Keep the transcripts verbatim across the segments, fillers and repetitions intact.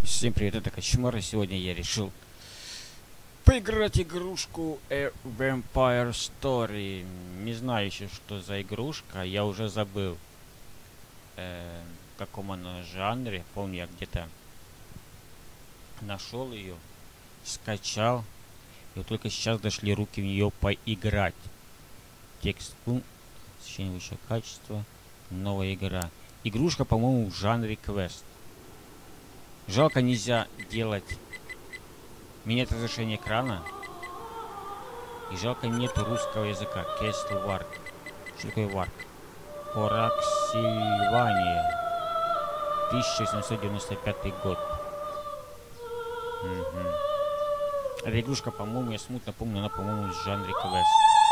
Всем привет, это Кочмар, и сегодня я решил поиграть игрушку A Vampire Story. Не знаю еще, что за игрушка, я уже забыл, э, в каком она жанре. Помню, я где-то нашел ее, скачал, и вот только сейчас дошли руки в нее поиграть. Текст, освещение высшего качества, новая игра. Игрушка, по-моему, в жанре квест. Жалко, нельзя делать менять разрешение экрана. И жалко, нету русского языка. Castle Wark. Что такое Wark? Ораксильвания. тысяча семьсот девяносто пятый год. Угу. Эта игрушка, по-моему, я смутно помню, она, по-моему, в жанре квест.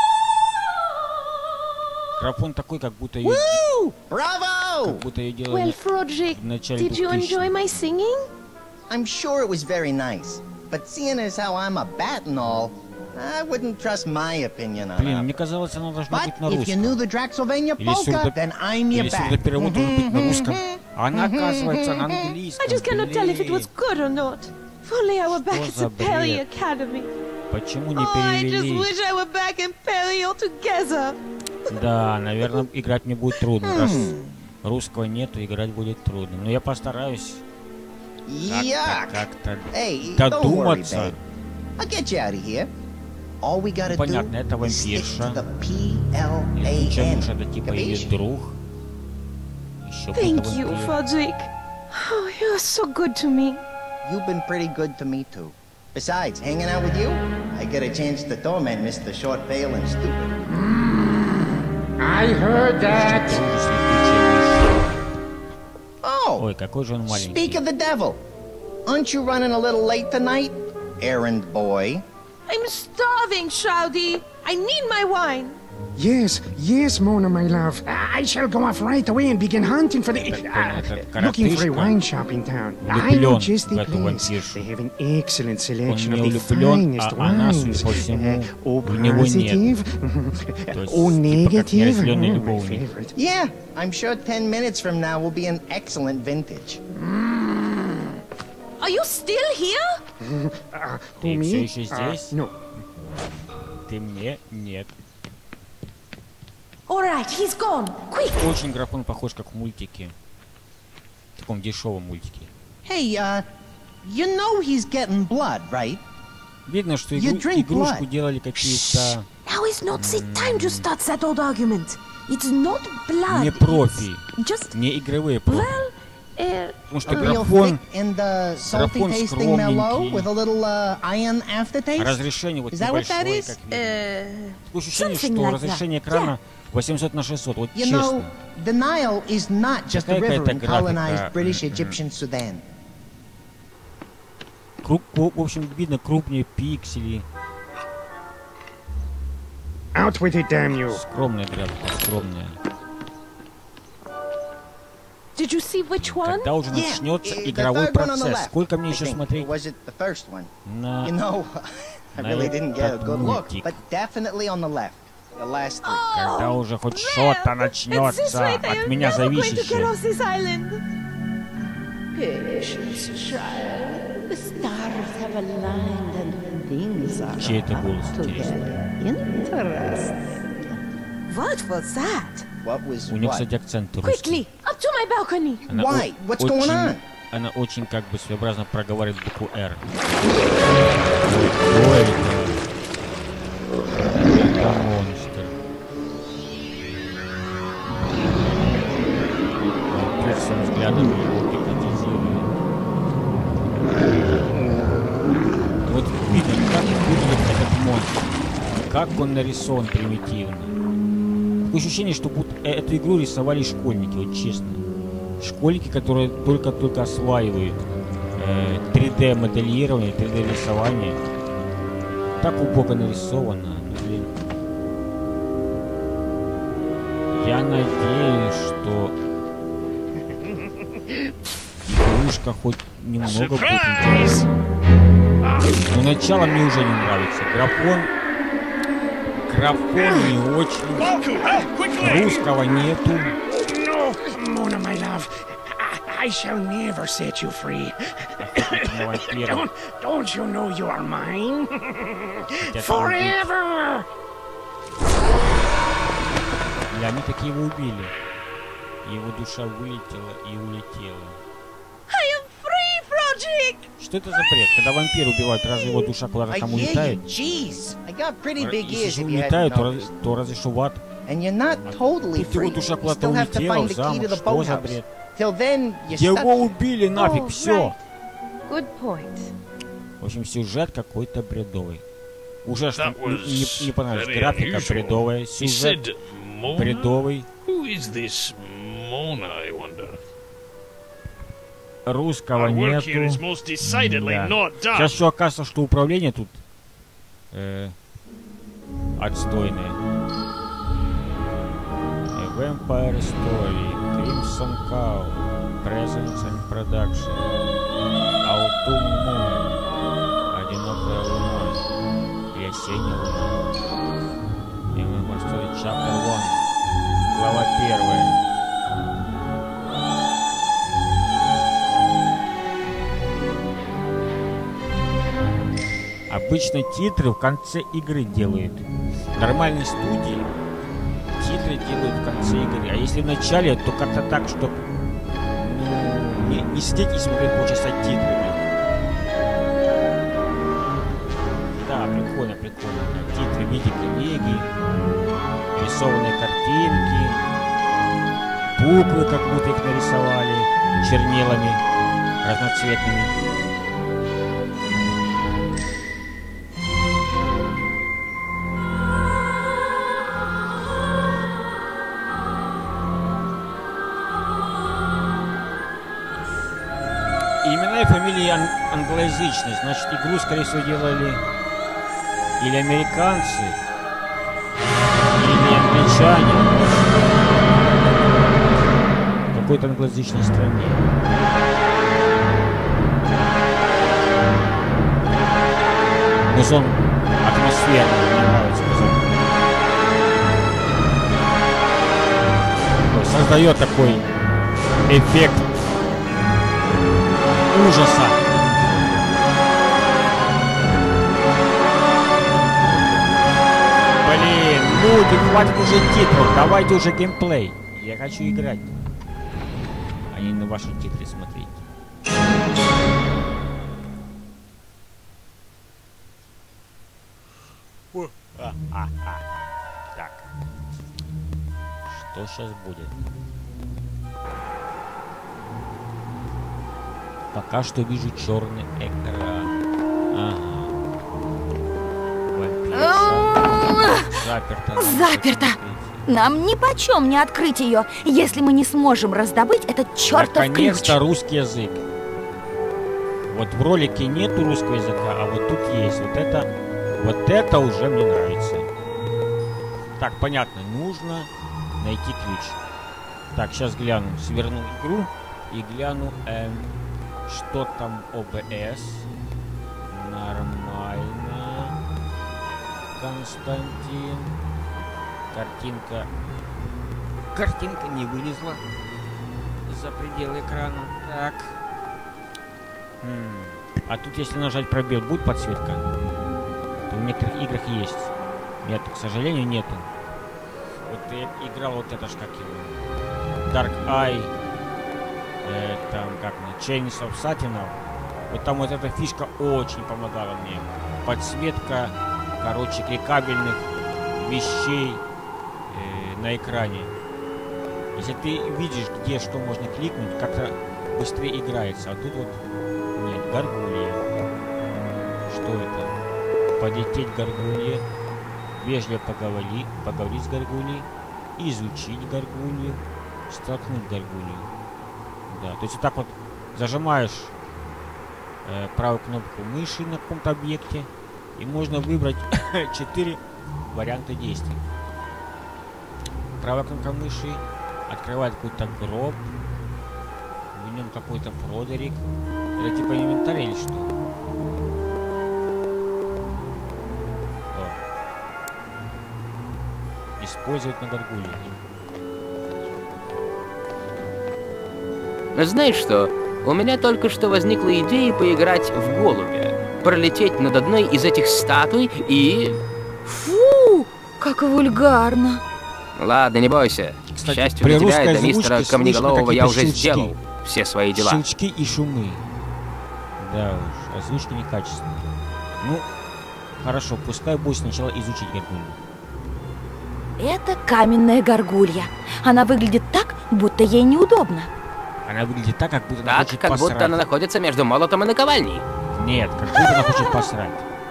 Графон такой, как будто ее... Bravo! Well, Froderick, did you enjoy my singing? I'm sure it was very nice, but seeing as how I'm a bat and all, I wouldn't trust my opinion on Блин, it. мне казалось, она должна But быть на if you knew русском. the Draxylvania Или polka, сурдо... then I'm your Или bat. сурдоперевод должен быть на русском. А она, оказывается, на английском. I just cannot tell if it was good or not. If only I were back at за the Pelly бред? Academy. Почему не Oh, I just перевели? wish I were back in Pelly altogether. Да, наверное, играть мне будет трудно. Раз русского нету, играть будет трудно. Но я постараюсь Yuck! как-то Hey, don't worry, додуматься. babe. I'll get you out of here. All we gotta Понятно, это do is stick вампирша. to the P L A Изучай N. муж, это типа ее Capiche? друг. Еще Thank кто-то you, вампир. Froderick. Oh, you're so good to me. You've been pretty good to me too. Besides, hanging out with you, I get a chance to torment Mister Short, Pale, and Stupid. I heard that. Oh, Ой, какой же он speak маленький. of the devil. Aren't you running a little late tonight, errand boy? I'm starving, Shroudy. I need my wine. Yes, yes, Mona, my love. I shall go off right away and begin hunting for the... это Uh, looking for a коротышка. wine shop in town. I Влюблен know just в the эту place. вампиршу. They have an excellent selection Он of не the влюблен, finest а она, wines. судя по всему, O в него нет. positive, То есть, O типа как negative. неразделенный Oh, my любовник. favorite. Yeah, I'm sure ten minutes from now will be an excellent vintage. Are you still here? Uh, Ты who, все me? еще Uh, здесь? no. Ты мне? Нет. All right, he's gone. Quick. Очень графон похож, как в мультике. В таком дешевом мультике. Hey, uh, you know he's getting blood, right? Видно, что You игру- drink игрушку blood. делали какие-то Now is not the time to start that old argument. It's not blood. не профи, It's just, не игровые профи. well, uh, Потому что Real графон, thick and uh, salty графон tasting mellow скромненький. with a little uh, iron aftertaste. разрешение вот Is that what that небольшое, is? как видно. uh, Такое ощущение, something что like разрешение that. экрана восемьсот на шестьсот, вот You know, честно. the Nile is not just a Какая river это in графика? colonized British Мгм. Egyptian Sudan. Круг, в общем, видно крупнее пиксели. Out with it, damn you. Скромная графика, скромная. did you see which one? Когда уже Yeah, начнется uh, the игровой third one on the процесс? left, Сколько мне I еще think. смотреть Or was it the first one? на... You know, I на really didn't get a этот good look, мультик? but definitely on the left. The last three. Когда уже хоть Well, что-то at this начнется rate, I от am меня never going to get зависящее. off this island. Patience, child. The stars have aligned and things are Чей это голос, about to интересно? get interesting. What was that? What was У нее, what? кстати, акцент русский. Quickly, up to my balcony. Она Why? о- What's going on? очень, она очень как бы своеобразно проговаривает букву «Р». Ой, это... это монстр. Вампир всем взглядом его гипнотизирует. Вот видно, как выглядит этот монстр. Как он нарисован примитивно. Такое ощущение, что будто э- эту игру рисовали школьники, вот честно. Школьники, которые только-только осваивают э, три дэ моделирование, три дэ рисование. Так убого нарисовано. Ну, блин. Я надеюсь, что игрушка хоть немного будет интересна. Но начало мне уже не нравится. Графон... Графон не очень. Русского нету. No, Mona, my love. I, I shall never set you free. охотиться на вампиров. Don't, don't you know you are mine? Хотят Forever! И они таки его убили. Его душа вылетела и улетела. Что это за бред? Когда вампир убивают, разве его душа куда-то I там hear улетает? you. Jeez, I got pretty big Если ears же if you hadn't улетают, то, раз- noticed. то разве что в ад? And you're not totally Тут его free. душа You куда-то still have to улетела find в the key замок. to the Что за boathouse. бред? Till then, you're Его stuck. убили нафиг, Oh, все. right. Good point. В общем, сюжет какой-то бредовый. Уже что That was не, не понравилось. very Графика unusual. бредовая, He сюжет said Mona? бредовый. Who is this Mona, I wonder? Русского Our work нету. here is most decidedly Да. not done. Сейчас еще оказывается, что управление тут э, отстойное. A Vampire Story, Crimson Cow, Presence and Production, Autumn Moon, Одинокая луна и Осенняя луна. И мы можем строить Chapter один, глава первая. Обычно титры в конце игры делают. В нормальной студии титры делают в конце игры. А если в начале, то как-то так, чтобы ну, не, не сидеть и смотреть полчаса титры. Блин. Да, прикольно, прикольно. Титры в виде коллеги, рисованные картинки, буквы, как будто их нарисовали чернилами разноцветными. Имена и фамилии ан- англоязычные, значит, игру, скорее всего, делали или американцы, или англичане в какой-то англоязычной стране. Музон атмосферный, мне нравится музон. Создает такой эффект ужаса. Блин, люди, хватит уже титров, давайте уже геймплей. Я хочу играть, а не на ваши титры смотреть. А, а, а. Так, что сейчас будет? Пока что вижу черный экран. Ага. Вампирша. Заперто. Заперто. Нам ни почем не открыть ее, если мы не сможем раздобыть этот чертов ключ. Наконец-то русский язык. Вот в ролике нету русского языка, а вот тут есть. Вот это, вот это уже мне нравится. Так, понятно, нужно найти ключ. Так, сейчас гляну, сверну игру и гляну, эм, что там о бэ эс. Нормально. Константин. Картинка. Картинка не вылезла за пределы экрана. Так. М. А тут, если нажать пробел, будет подсветка? То в некоторых играх есть. Нет, к сожалению, нету. Вот я играл вот это ж как его. Dark Eye. Э, там как мне. Chains of Satinov. Вот там вот эта фишка очень помогала мне. Подсветка, короче, кликабельных вещей э, на экране. Если ты видишь, где что можно кликнуть, как-то быстрее играется. А тут вот нет, горгулья. Что это? Подлететь к горгулье, вежливо поговори, поговорить с горгульей, изучить горгулью, столкнуть горгулью. Да, то есть вот так вот зажимаешь э, правую кнопку мыши на каком-то объекте, и можно выбрать четыре варианта действий. Правая кнопка мыши открывает какой-то гроб, в нем какой-то Фродерик. Это типа инвентарь или что? О. Использовать на горгуле. Знаешь что? У меня только что возникла идея поиграть в голубя. Пролететь над одной из этих статуй и... Фу, как вульгарно. Ладно, не бойся. Кстати, К счастью при для тебя и русской для мистера озвучке Камнеголового слышно я какие-то уже щелчки. сделал все свои дела. Щелчки и шумы. Да уж, озвучка некачественная. Ну, хорошо, пускай будет сначала изучить горгулью. Это каменная горгулья. Она выглядит так, будто ей неудобно. Она выглядит так, как будто она Так, хочет как посрать. будто она находится между молотом и наковальней. Нет, как будто она хочет посрать.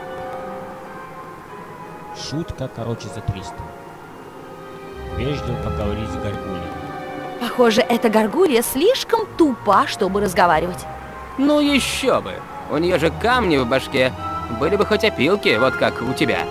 Шутка, короче, за триста. Вежливо поговорить с горгульей. Похоже, эта горгулья слишком тупа, чтобы разговаривать. Ну еще бы. У нее же камни в башке. Были бы хоть опилки, вот как у тебя.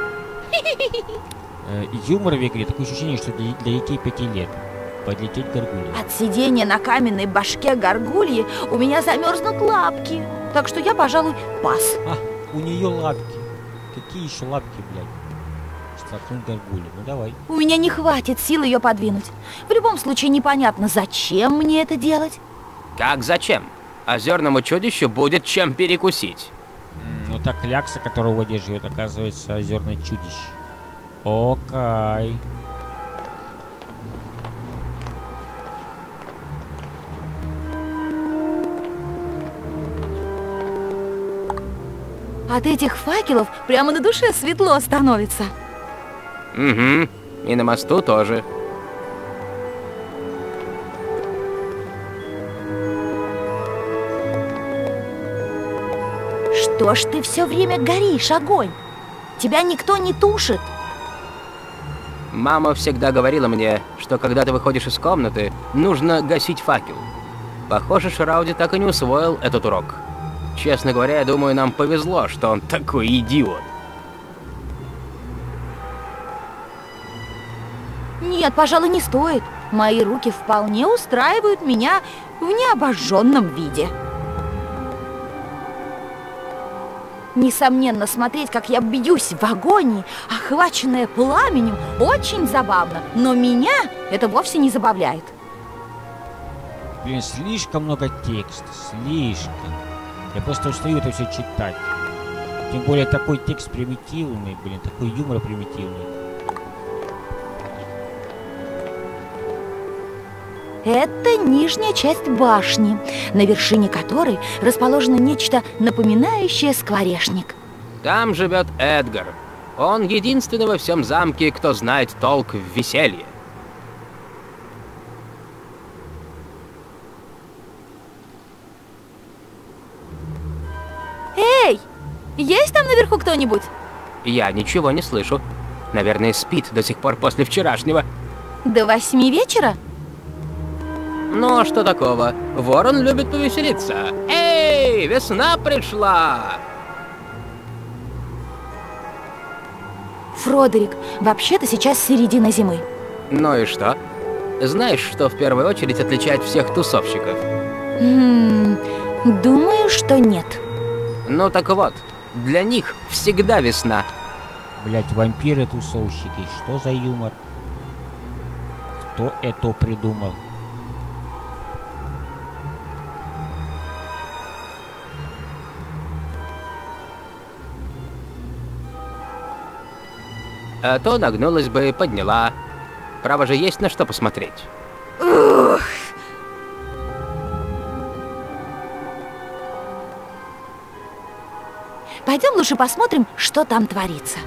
Э, юмор в игре, такое ощущение, что для, для детей пяти лет. Подлететь к горгулье. От сидения на каменной башке горгульи у меня замерзнут лапки. Так что я, пожалуй, пас. А, у нее лапки. Какие еще лапки, блядь? Столкнуть горгулью. Ну давай. У меня не хватит сил ее подвинуть. В любом случае непонятно, зачем мне это делать. Как зачем? Озерному чудищу будет чем перекусить. М, Ну так клякса, которого держит, оказывается озерное чудище. Окей. От этих факелов прямо на душе светло становится. Угу. И на мосту тоже. Что ж ты все время горишь, огонь? Тебя никто не тушит. Мама всегда говорила мне, что когда ты выходишь из комнаты, нужно гасить факел. Похоже, Шрауди так и не усвоил этот урок. Честно говоря, я думаю, нам повезло, что он такой идиот. Нет, пожалуй, не стоит. Мои руки вполне устраивают меня в необожженном виде. Несомненно, смотреть, как я бьюсь в агонии, охваченная пламенем, очень забавно. Но меня это вовсе не забавляет. Блин, слишком много текста. Слишком. Я просто устаю это все читать. Тем более такой текст примитивный, блин, такой юмор примитивный. Это нижняя часть башни, на вершине которой расположено нечто напоминающее скворечник. Там живет Эдгар. Он единственный во всем замке, кто знает толк в веселье. Эй, есть там наверху кто-нибудь? Я ничего не слышу. Наверное, спит до сих пор после вчерашнего. До восьми вечера? Ну, а что такого? Ворон любит повеселиться. Эй, весна пришла! Фродерик, вообще-то сейчас середина зимы. Ну и что? Знаешь, что в первую очередь отличает всех тусовщиков? М-м, думаю, что нет. Ну так вот, для них всегда весна. Блять, вампиры-тусовщики. Что за юмор? Кто это придумал? А то нагнулась бы и подняла. Право же есть на что посмотреть. Ух. Пойдем лучше посмотрим, что там творится.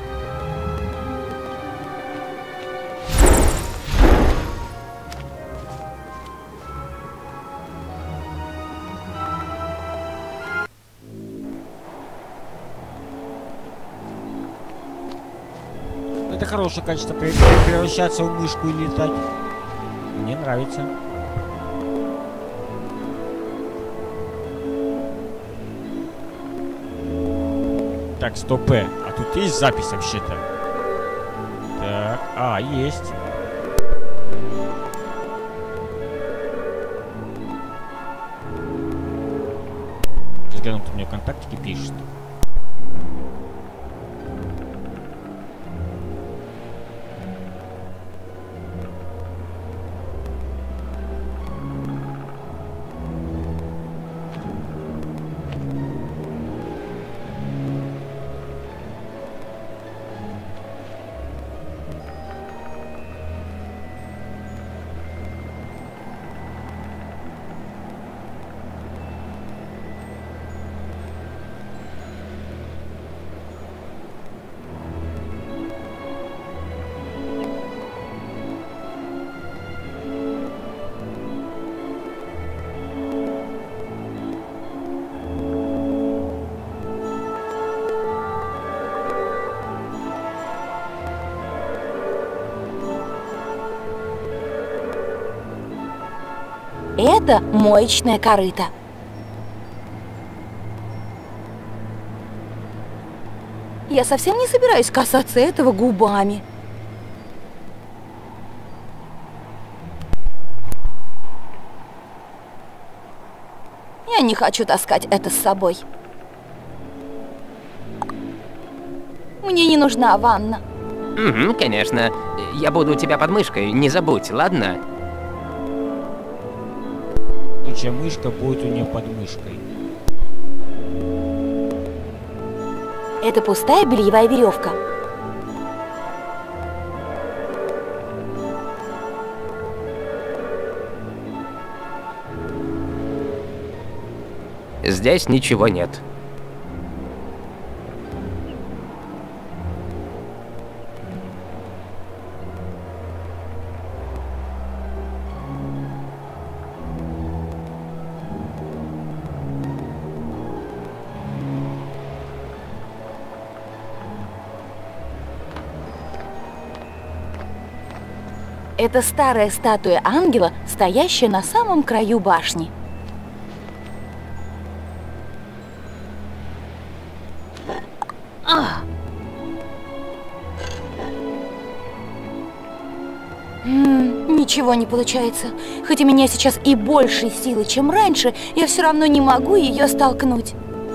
Это хорошее качество, пре- превращаться в мышку и летать. Мне нравится. Так, стоп, э. А тут есть запись вообще-то? Так, а, есть. Взглянем, кто мне в контактике пишет. Это моечное корыто. Я совсем не собираюсь касаться этого губами. Я не хочу таскать это с собой. Мне не нужна ванна. Угу, конечно. Я буду у тебя под мышкой, не забудь, ладно? Лучшая мышка будет у нее под мышкой. Это пустая бельевая веревка. Здесь ничего нет. Это старая статуя ангела, стоящая на самом краю башни. А! М-м, ничего не получается. Хоть у меня сейчас и больше силы, чем раньше, я все равно не могу ее столкнуть.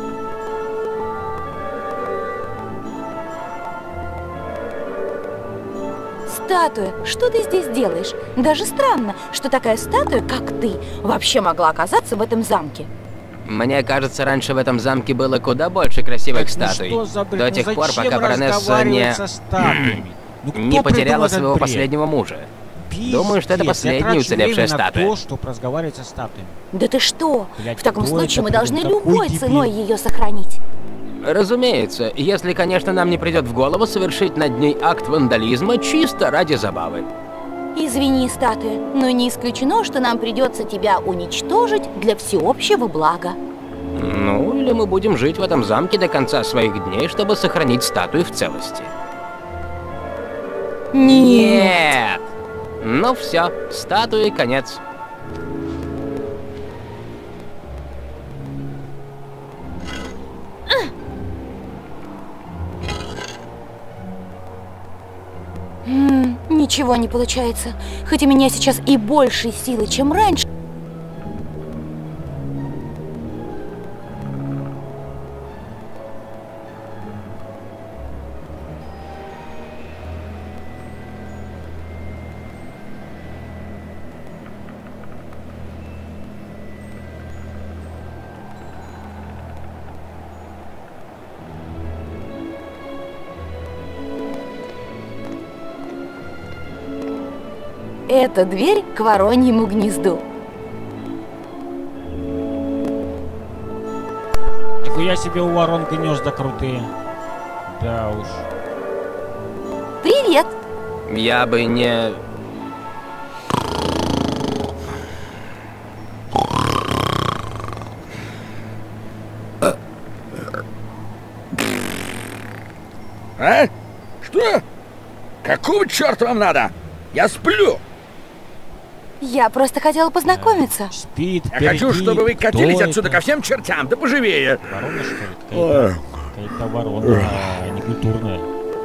Статуя, что ты здесь делаешь? Даже странно, что такая статуя, как ты, вообще могла оказаться в этом замке. Мне кажется, раньше в этом замке было куда больше красивых Ну статуй. что за бред? До Ну тех пор, зачем пока баронесса разговаривать не... со статуями? Ну кто не потеряла придумал этот своего бред? последнего мужа. Пиздец, Думаю, что это я последняя трачу уцелевшая время статуя. на то, чтобы разговаривать со статуями. Да ты что? Блядь, В таком кто случае это мы должны придумал? любой Какой ценой дебил? ее сохранить. Разумеется, если, конечно, нам не придет в голову совершить над ней акт вандализма чисто ради забавы. Извини, статуя, но не исключено, что нам придется тебя уничтожить для всеобщего блага. Ну, или мы будем жить в этом замке до конца своих дней, чтобы сохранить статую в целости. Нет! Ну все, статуе конец. М-м, ничего не получается. Хоть у меня сейчас и больше силы, чем раньше. Это дверь к вороньему гнезду. Нихуя себе у ворон гнезда крутые. Да уж. Привет! Я бы не... А? Что? Какого черта вам надо? Я сплю! Я просто хотела познакомиться. Спит, Я хочу, перди. чтобы вы катились Кто отсюда это? ко всем чертям, да поживее! Ворона, что ли? Какая-то, какая-то ворона, а не культурная.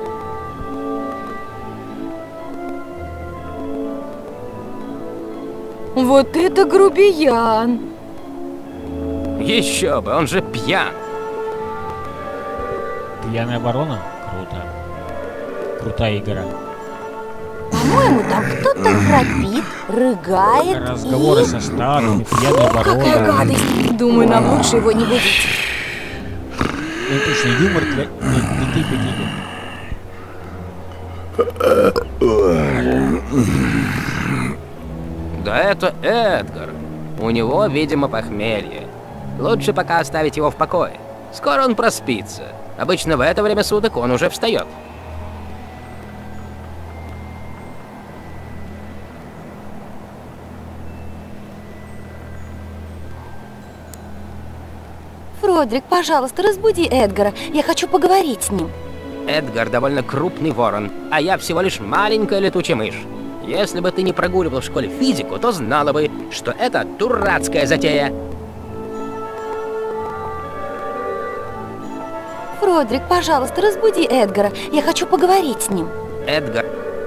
Вот это грубиян! Еще бы, он же пьян. Пьяная ворона? Круто. Крутая игра. По-моему, там кто-то храпит, рыгает Разговоры и... со статуями, пьяная Какая ворона. гадость! Думаю, нам лучше его не будить. Ну, точно, юмор для детей подойдет. Да это Эдгар. У него, видимо, похмелье. Лучше пока оставить его в покое. Скоро он проспится. Обычно в это время суток он уже встает. Фродрик, пожалуйста, разбуди Эдгара. Я хочу поговорить с ним. Эдгар довольно крупный ворон, а я всего лишь маленькая летучая мышь. Если бы ты не прогуливал в школе физику, то знала бы, что это дурацкая затея. Фродрик, пожалуйста, разбуди Эдгара. Я хочу поговорить с ним. Эдгар...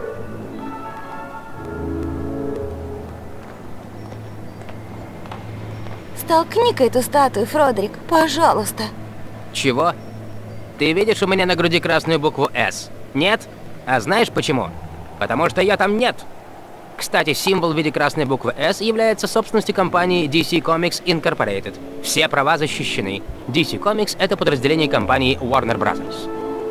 Столкни-ка эту статую, Фродрик, пожалуйста. Чего? Ты видишь у меня на груди красную букву «С»? Нет? А знаешь почему? Потому что ее там нет. Кстати, символ в виде красной буквы «С» является собственностью компании ди си Comics Incorporated. Все права защищены. ди си Comics — это подразделение компании Warner Brothers.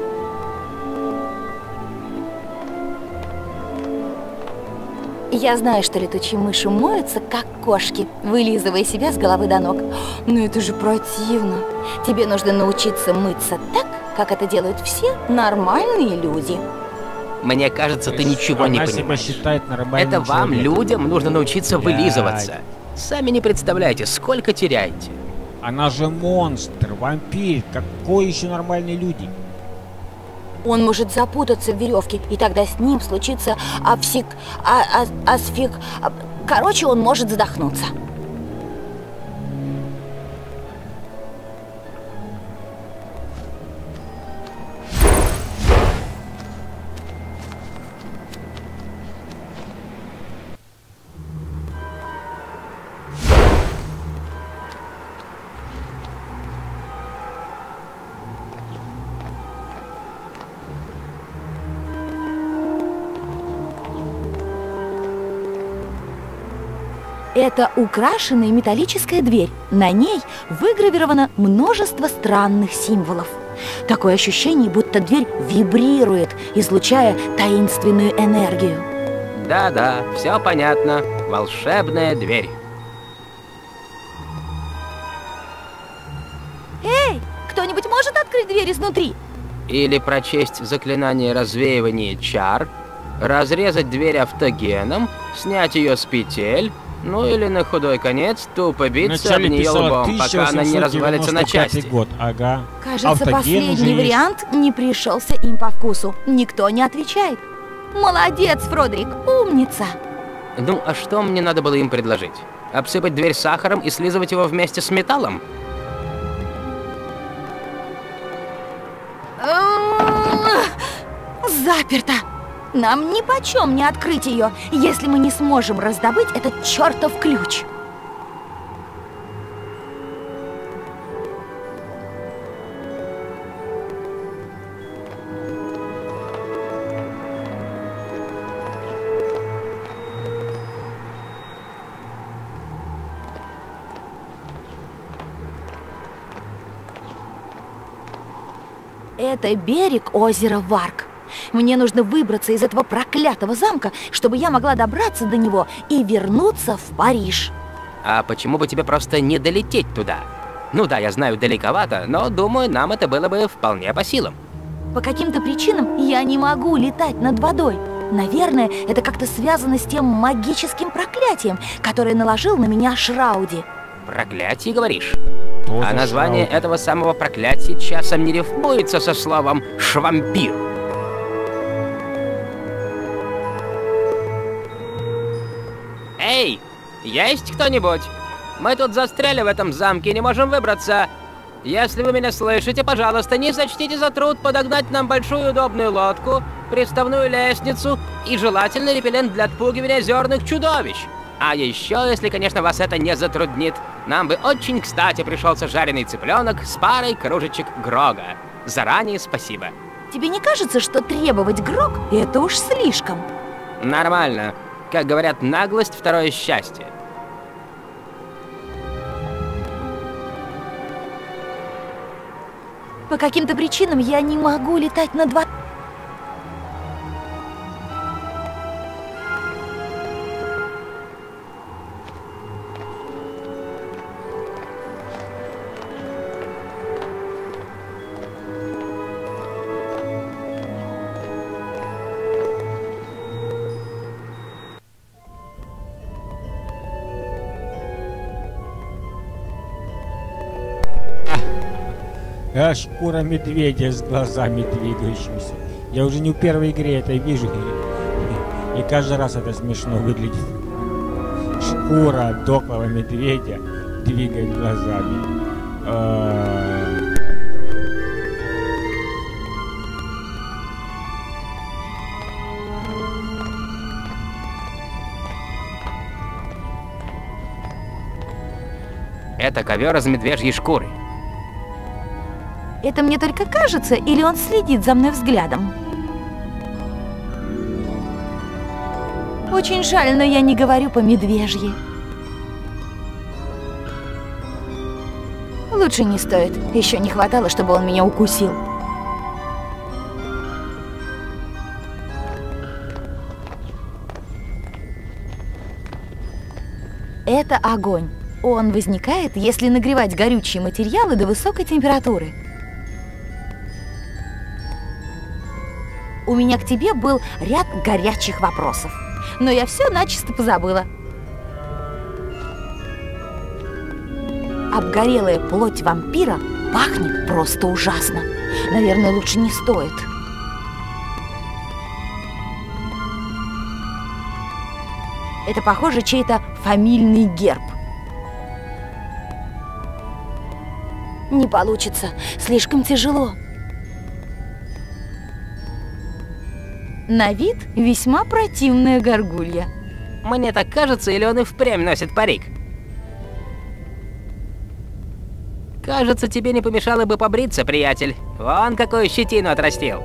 Я знаю, что летучие мыши моются, как кошки, вылизывая себя с головы до ног. Но это же противно. Тебе нужно научиться мыться так, как это делают все нормальные люди. Мне кажется, ты ничего не понимаешь. Считает нормальным Это вам, человеком. людям, нужно научиться Блядь. вылизываться. Сами не представляете, сколько теряете. Она же монстр, вампир. Какой еще нормальные люди? Он может запутаться в веревке, и тогда с ним случится апсик... А, а, асфик... а, Короче, он может задохнуться. Это украшенная металлическая дверь. На ней выгравировано множество странных символов. Такое ощущение, будто дверь вибрирует, излучая таинственную энергию. Да-да, все понятно. Волшебная дверь. Эй, кто-нибудь может открыть дверь изнутри? Или прочесть заклинание развеивания чар, разрезать дверь автогеном, снять ее с петель, ну или на худой конец тупо биться об нее лбом, пока она не развалится на части. Год. Ага. Кажется, Автоген последний уже вариант не пришелся им по вкусу. Никто не отвечает. Молодец, Фродрик, умница. Ну, а что мне надо было им предложить? Обсыпать дверь сахаром и слизывать его вместе с металлом? Заперто. Нам нипочем не открыть ее, если мы не сможем раздобыть этот чертов ключ. Это берег озера Варк. Мне нужно выбраться из этого проклятого замка, чтобы я могла добраться до него и вернуться в Париж. А почему бы тебе просто не долететь туда? Ну да, я знаю, далековато, но думаю, нам это было бы вполне по силам. По каким-то причинам я не могу летать над водой. Наверное, это как-то связано с тем магическим проклятием, которое наложил на меня Шрауди. Проклятие, говоришь? Тоже А название Шрауди. этого самого проклятия часом не рифмуется со словом «швампир». Эй, есть кто-нибудь? Мы тут застряли в этом замке и не можем выбраться. Если вы меня слышите, пожалуйста, не сочтите за труд подогнать нам большую удобную лодку, приставную лестницу и желательно репеллент для отпугивания озерных чудовищ. А еще, если, конечно, вас это не затруднит, нам бы очень кстати пришелся жареный цыпленок с парой кружечек Грога. Заранее спасибо. Тебе не кажется, что требовать Грог – это уж слишком? Нормально. Как говорят, наглость – второе счастье. По каким-то причинам я не могу летать над водой. А, шкура медведя с глазами двигающимися. Я уже не в первой игре это вижу. И каждый раз это смешно выглядит. Шкура дохлого медведя двигает глазами. А... Это ковер из медвежьей шкуры. Это мне только кажется, или он следит за мной взглядом? Очень жаль, но я не говорю по-медвежьи. Лучше не стоит. Еще не хватало, чтобы он меня укусил. Это огонь. Он возникает, если нагревать горючие материалы до высокой температуры. У меня к тебе был ряд горячих вопросов, но я все начисто позабыла. Обгорелая плоть вампира пахнет просто ужасно. Наверное, лучше не стоит. Это, похоже, чей-то фамильный герб. Не получится, слишком тяжело. На вид весьма противная горгулья. Мне так кажется, или он и впрямь носит парик? Кажется, тебе не помешало бы побриться, приятель. Вон какую щетину отрастил.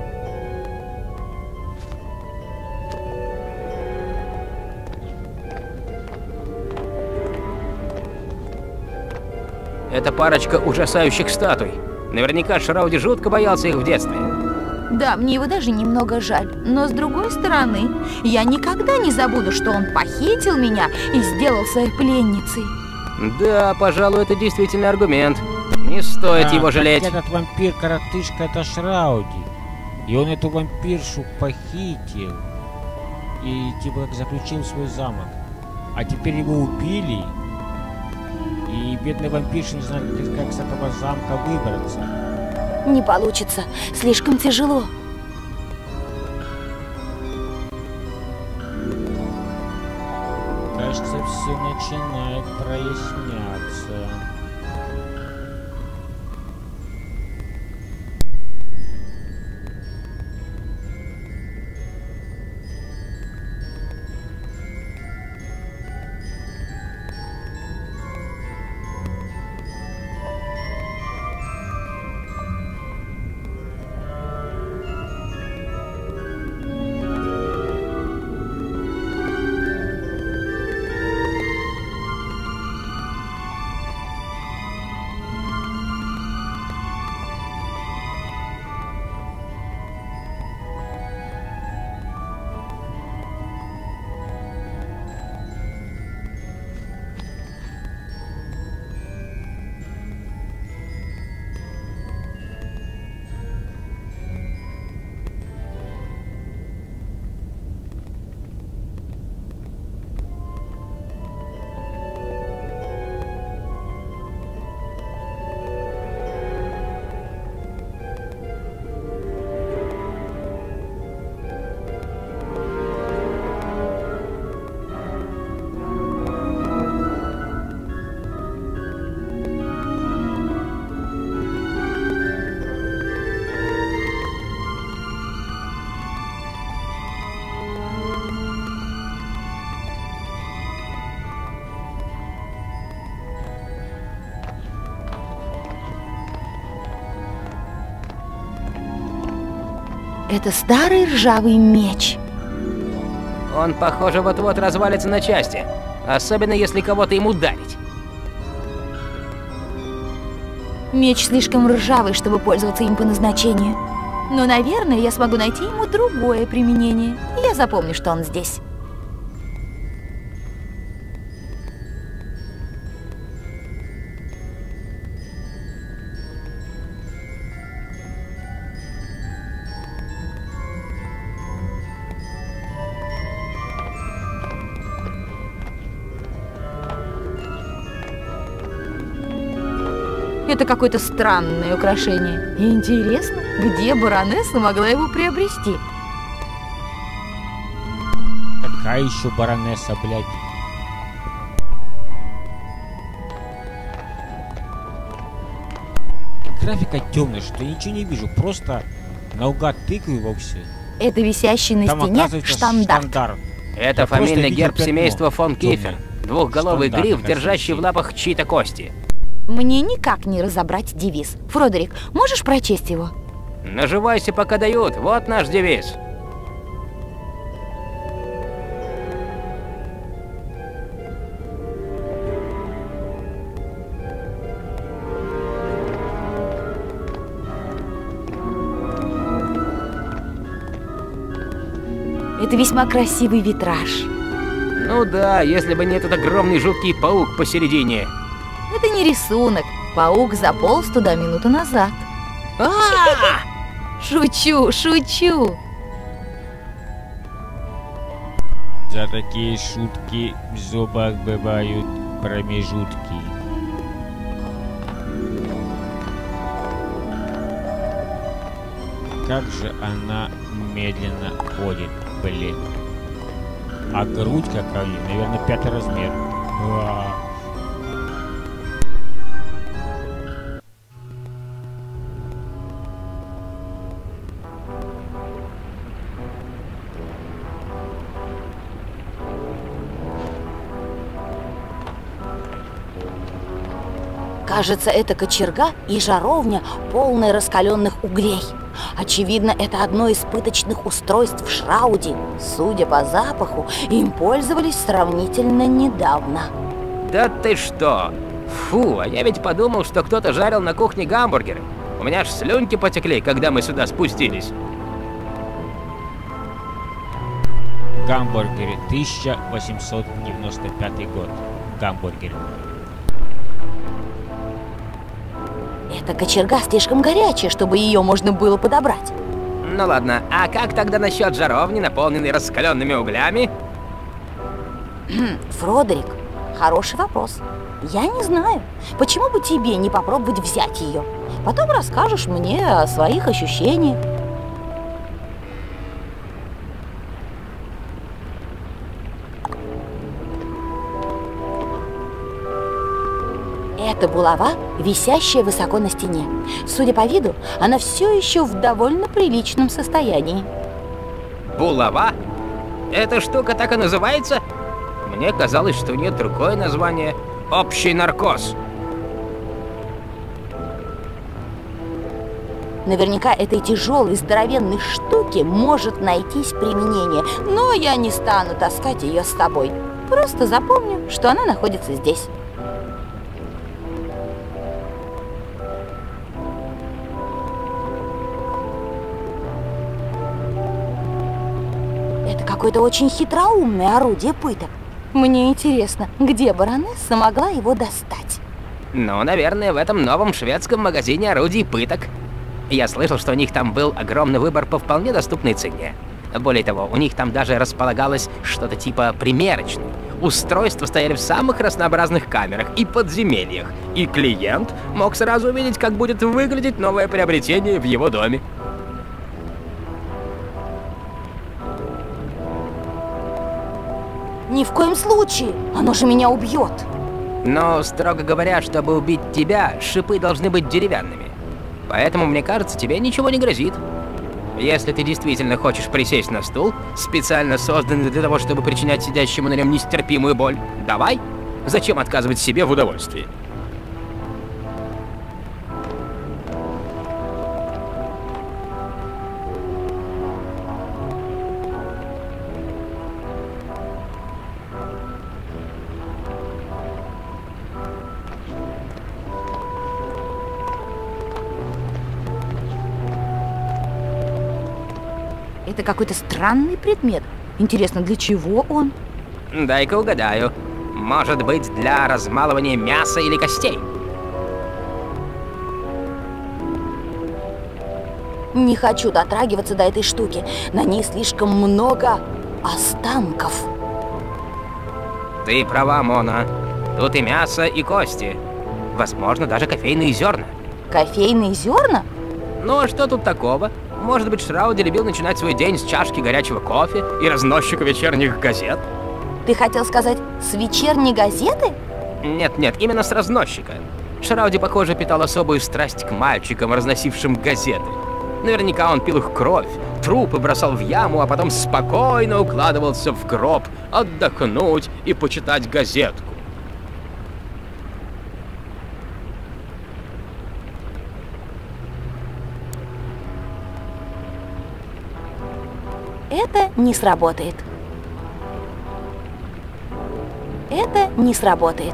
Это парочка ужасающих статуй. Наверняка Шрауди жутко боялся их в детстве. Да, мне его даже немного жаль. Но с другой стороны, я никогда не забуду, что он похитил меня и сделал своей пленницей. Да, пожалуй, это действительно аргумент. Не стоит А, его жалеть. Этот вампир-коротышка — это Шрауди. И он эту вампиршу похитил. И типа как заключил в свой замок. А теперь его убили. И бедный вампирша не знает, как с этого замка выбраться. Не получится, слишком тяжело. Кажется, все начинает проясняться. Это старый ржавый меч. Он, похоже, вот-вот развалится на части. Особенно, если кого-то им ударить. Меч слишком ржавый, чтобы пользоваться им по назначению. Но, наверное, я смогу найти ему другое применение. Я запомню, что он здесь. Это какое-то странное украшение. Интересно, где баронесса могла его приобрести? Какая еще баронесса, блядь? Графика темная, что я ничего не вижу. Просто наугад тыкаю во все. Это висящий на Там стене оказывается штандарт. штандарт. Это Я фамильный просто герб видел семейства пятно. фон Кифер. Двухголовый Штандарт, гриф, как держащий в звучит. лапах чьи-то кости. Мне никак не разобрать девиз. Фродерик, можешь прочесть его? Наживайся, пока дают. Вот наш девиз. Это весьма красивый витраж. Ну да, если бы не этот огромный жуткий паук посередине. Это не рисунок. Паук заполз туда минуту назад. А! Шучу, шучу. За такие шутки в зубах бывают промежутки. Как же она медленно ходит, блин. А грудь какая у нее, наверное, пятый размер. Уа. Кажется, это кочерга и жаровня, полная раскаленных углей. Очевидно, это одно из пыточных устройств в Шрауде. Судя по запаху, им пользовались сравнительно недавно. Да ты что? Фу, а я ведь подумал, что кто-то жарил на кухне гамбургеры. У меня аж слюнки потекли, когда мы сюда спустились. Гамбургеры, тысяча восемьсот девяносто пятый год. Гамбургеры. Эта кочерга слишком горячая, чтобы ее можно было подобрать. Ну ладно, а как тогда насчет жаровни, наполненной раскаленными углями? Фродерик, хороший вопрос. Я не знаю, почему бы тебе не попробовать взять ее. Потом расскажешь мне о своих ощущениях. Это булава, висящая высоко на стене. Судя по виду, она все еще в довольно приличном состоянии. Булава? Эта штука так и называется? Мне казалось, что у нее другое название. Общий наркоз. Наверняка этой тяжелой, здоровенной штуке может найтись применение, но я не стану таскать ее с собой. Просто запомню, что она находится здесь. Это какое-то очень хитроумное орудие пыток. Мне интересно, где баронесса могла его достать? Ну, наверное, в этом новом шведском магазине орудий пыток. Я слышал, что у них там был огромный выбор по вполне доступной цене. Более того, у них там даже располагалось что-то типа примерочной. Устройства стояли в самых разнообразных камерах и подземельях, и клиент мог сразу увидеть, как будет выглядеть новое приобретение в его доме. Ни в коем случае! Оно же меня убьет! Но, строго говоря, чтобы убить тебя, шипы должны быть деревянными. Поэтому, мне кажется, тебе ничего не грозит. Если ты действительно хочешь присесть на стул, специально созданный для того, чтобы причинять сидящему на нем нестерпимую боль, давай. Зачем отказывать себе в удовольствии? Это какой-то странный предмет. Интересно, для чего он? Дай-ка угадаю. Может быть, для размалывания мяса или костей? Не хочу дотрагиваться до этой штуки. На ней слишком много останков. Ты права, Мона. Тут и мясо, и кости. Возможно, даже кофейные зерна. Кофейные зерна? Ну а что тут такого? Может быть, Шрауди любил начинать свой день с чашки горячего кофе и разносчика вечерних газет? Ты хотел сказать, с вечерней газеты? Нет-нет, именно с разносчика. Шрауди, похоже, питал особую страсть к мальчикам, разносившим газеты. Наверняка он пил их кровь, трупы бросал в яму, а потом спокойно укладывался в гроб отдохнуть и почитать газетку. Это не сработает. Это не сработает.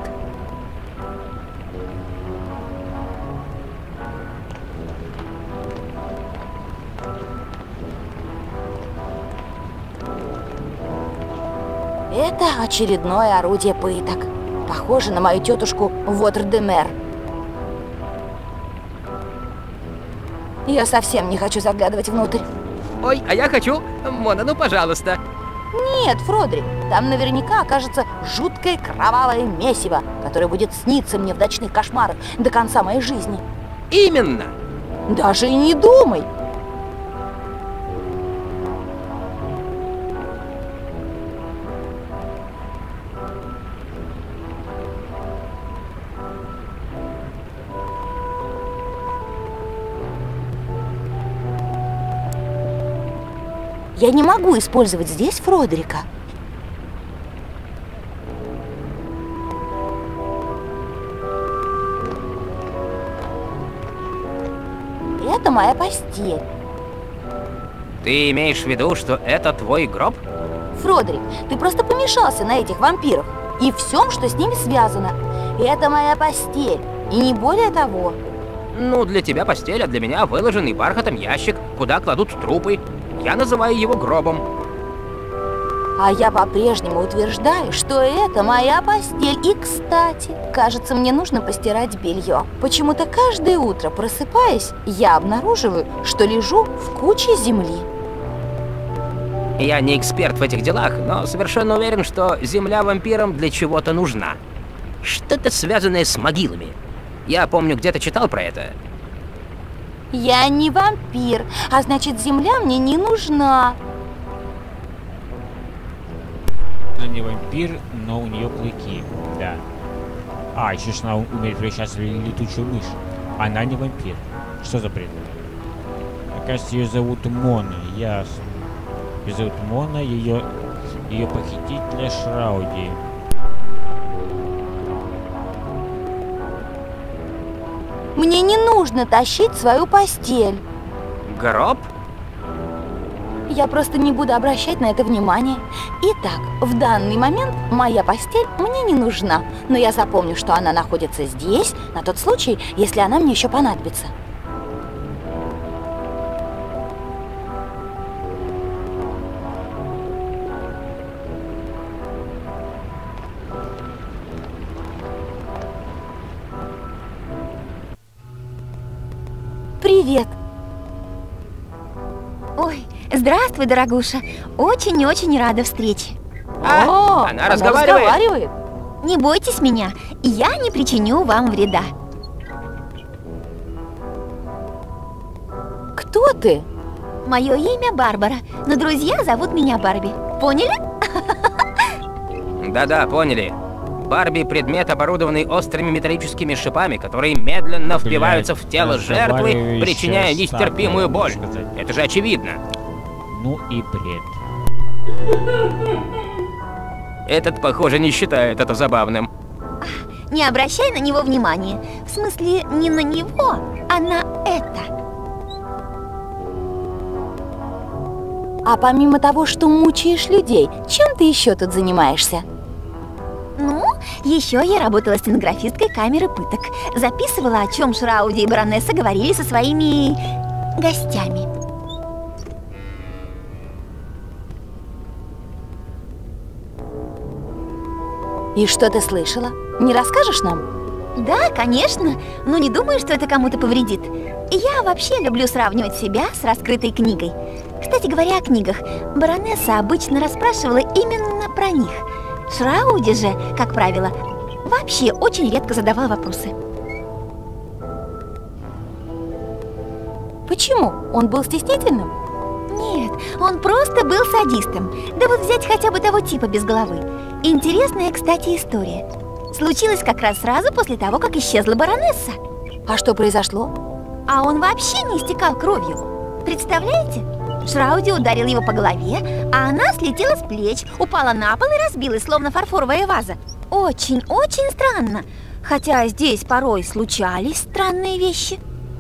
Это очередное орудие пыток. Похоже на мою тетушку Вотер-де-Мер. Я совсем не хочу заглядывать внутрь. Ой, а я хочу. Мона, ну пожалуйста. Нет, Фродрик, там наверняка окажется жуткое кровавое месиво, которое будет сниться мне в ночных кошмарах до конца моей жизни. Именно. Даже и не думай. Я не могу использовать здесь Фродрика. Это моя постель. Ты имеешь в виду, что это твой гроб? Фродрик, ты просто помешался на этих вампирах и всем, что с ними связано. Это моя постель, и не более того. Ну, для тебя постель, а для меня выложенный бархатом ящик, куда кладут трупы. Я называю его гробом. А я по-прежнему утверждаю, что это моя постель. И, кстати, кажется, мне нужно постирать белье. Почему-то каждое утро, просыпаясь, я обнаруживаю, что лежу в куче земли. Я не эксперт в этих делах, но совершенно уверен, что земля вампирам для чего-то нужна. Что-то связанное с могилами. Я помню, где-то читал про это. Я не вампир, а значит, земля мне не нужна. Она не вампир, но у нее клыки, да. А, еще ж она умеет превращаться в летучую мышь. Она не вампир. Что за бред? Кажется, ее зовут Мона, ясно. Ее зовут Мона, ее, ее похитителя Шрауди. Мне не нужно тащить свою постель. Гроб? Я просто не буду обращать на это внимание. Итак, в данный момент моя постель мне не нужна, но я запомню, что она находится здесь, на тот случай, если она мне еще понадобится. Привет! Ой, здравствуй, дорогуша. Очень-очень рада встрече. А, О, она она разговаривает. разговаривает. Не бойтесь меня, я не причиню вам вреда. Кто ты? Мое имя Барбара, но друзья зовут меня Барби. Поняли? Да-да, поняли. Барби — предмет, оборудованный острыми металлическими шипами, которые медленно впиваются в тело жертвы, причиняя нестерпимую боль. Это же очевидно. Ну и бред. Этот, похоже, не считает это забавным. Не обращай на него внимания. В смысле, не на него, а на это. А помимо того, что мучаешь людей, чем ты еще тут занимаешься? Ну, еще я работала стенографисткой камеры пыток. Записывала, о чем Шрауди и баронесса говорили со своими гостями. И что ты слышала? Не расскажешь нам? Да, конечно, но не думаю, что это кому-то повредит. Я вообще люблю сравнивать себя с раскрытой книгой. Кстати говоря, о книгах. Баронесса обычно расспрашивала именно про них. Шрауди же, как правило, вообще очень редко задавал вопросы. Почему? Он был стеснительным? Нет, он просто был садистом. Да вот взять хотя бы того типа без головы. Интересная, кстати, история. Случилось как раз сразу после того, как исчезла баронесса. А что произошло? А он вообще не истекал кровью. Представляете? Шрауди ударил его по голове, а она слетела с плеч, упала на пол и разбилась, словно фарфоровая ваза. Очень-очень странно. Хотя здесь порой случались странные вещи.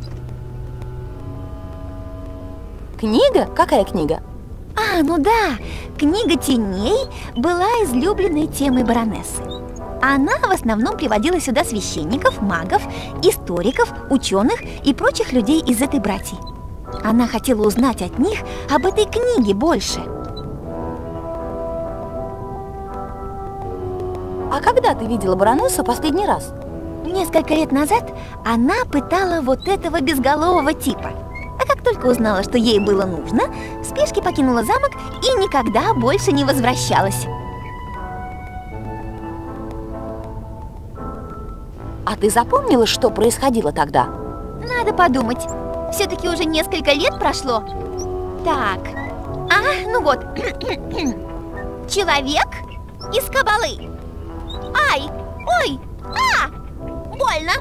Книга? Какая книга? А, ну да, книга теней была излюбленной темой баронессы. Она в основном приводила сюда священников, магов, историков, ученых и прочих людей из этой братьи. Она хотела узнать от них об этой книге больше. А когда ты видела баронессу последний раз? Несколько лет назад она пытала вот этого безголового типа. А как только узнала, что ей было нужно, в спешке покинула замок и никогда больше не возвращалась. А ты запомнила, что происходило тогда? Надо подумать. Все-таки уже несколько лет прошло. Так. А, ну вот. Человек из кабалы. Ай! Ой! А! Больно!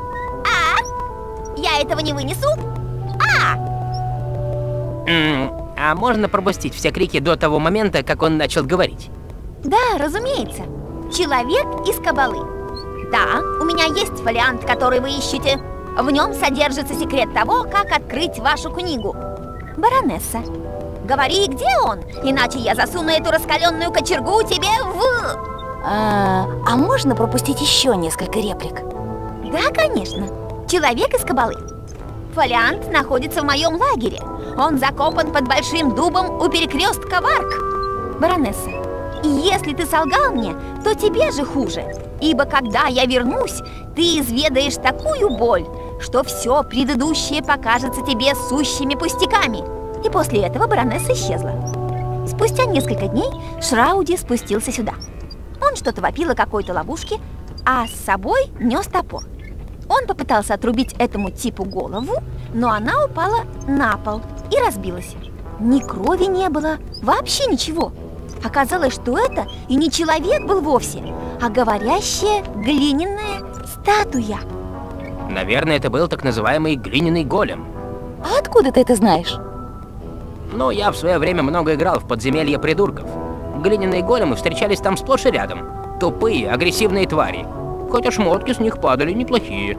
А! Я этого не вынесу! А! М-м, а можно пропустить все крики до того момента, как он начал говорить? Да, разумеется. Человек из кабалы. Да, у меня есть фолиант, который вы ищете. В нем содержится секрет того, как открыть вашу книгу. Баронесса, говори, где он, иначе я засуну эту раскаленную кочергу тебе в... А, а можно пропустить еще несколько реплик? Да, конечно. Человек из кабалы. Фолиант находится в моем лагере. Он закопан под большим дубом у перекрестка Варк. Баронесса, если ты солгал мне, то тебе же хуже. Ибо когда я вернусь, ты изведаешь такую боль, что все предыдущее покажется тебе сущими пустяками. И после этого баронесса исчезла. Спустя несколько дней Шрауди спустился сюда. Он что-то вопил о какой-то ловушке, а с собой нес топор. Он попытался отрубить этому типу голову, но она упала на пол и разбилась. Ни крови не было, вообще ничего. Оказалось, что это и не человек был вовсе, а говорящая глиняная статуя. Наверное, это был так называемый глиняный голем. А откуда ты это знаешь? Ну, я в свое время много играл в подземелье придурков. Глиняные големы встречались там сплошь и рядом. Тупые, агрессивные твари. Хотя шмотки с них падали неплохие.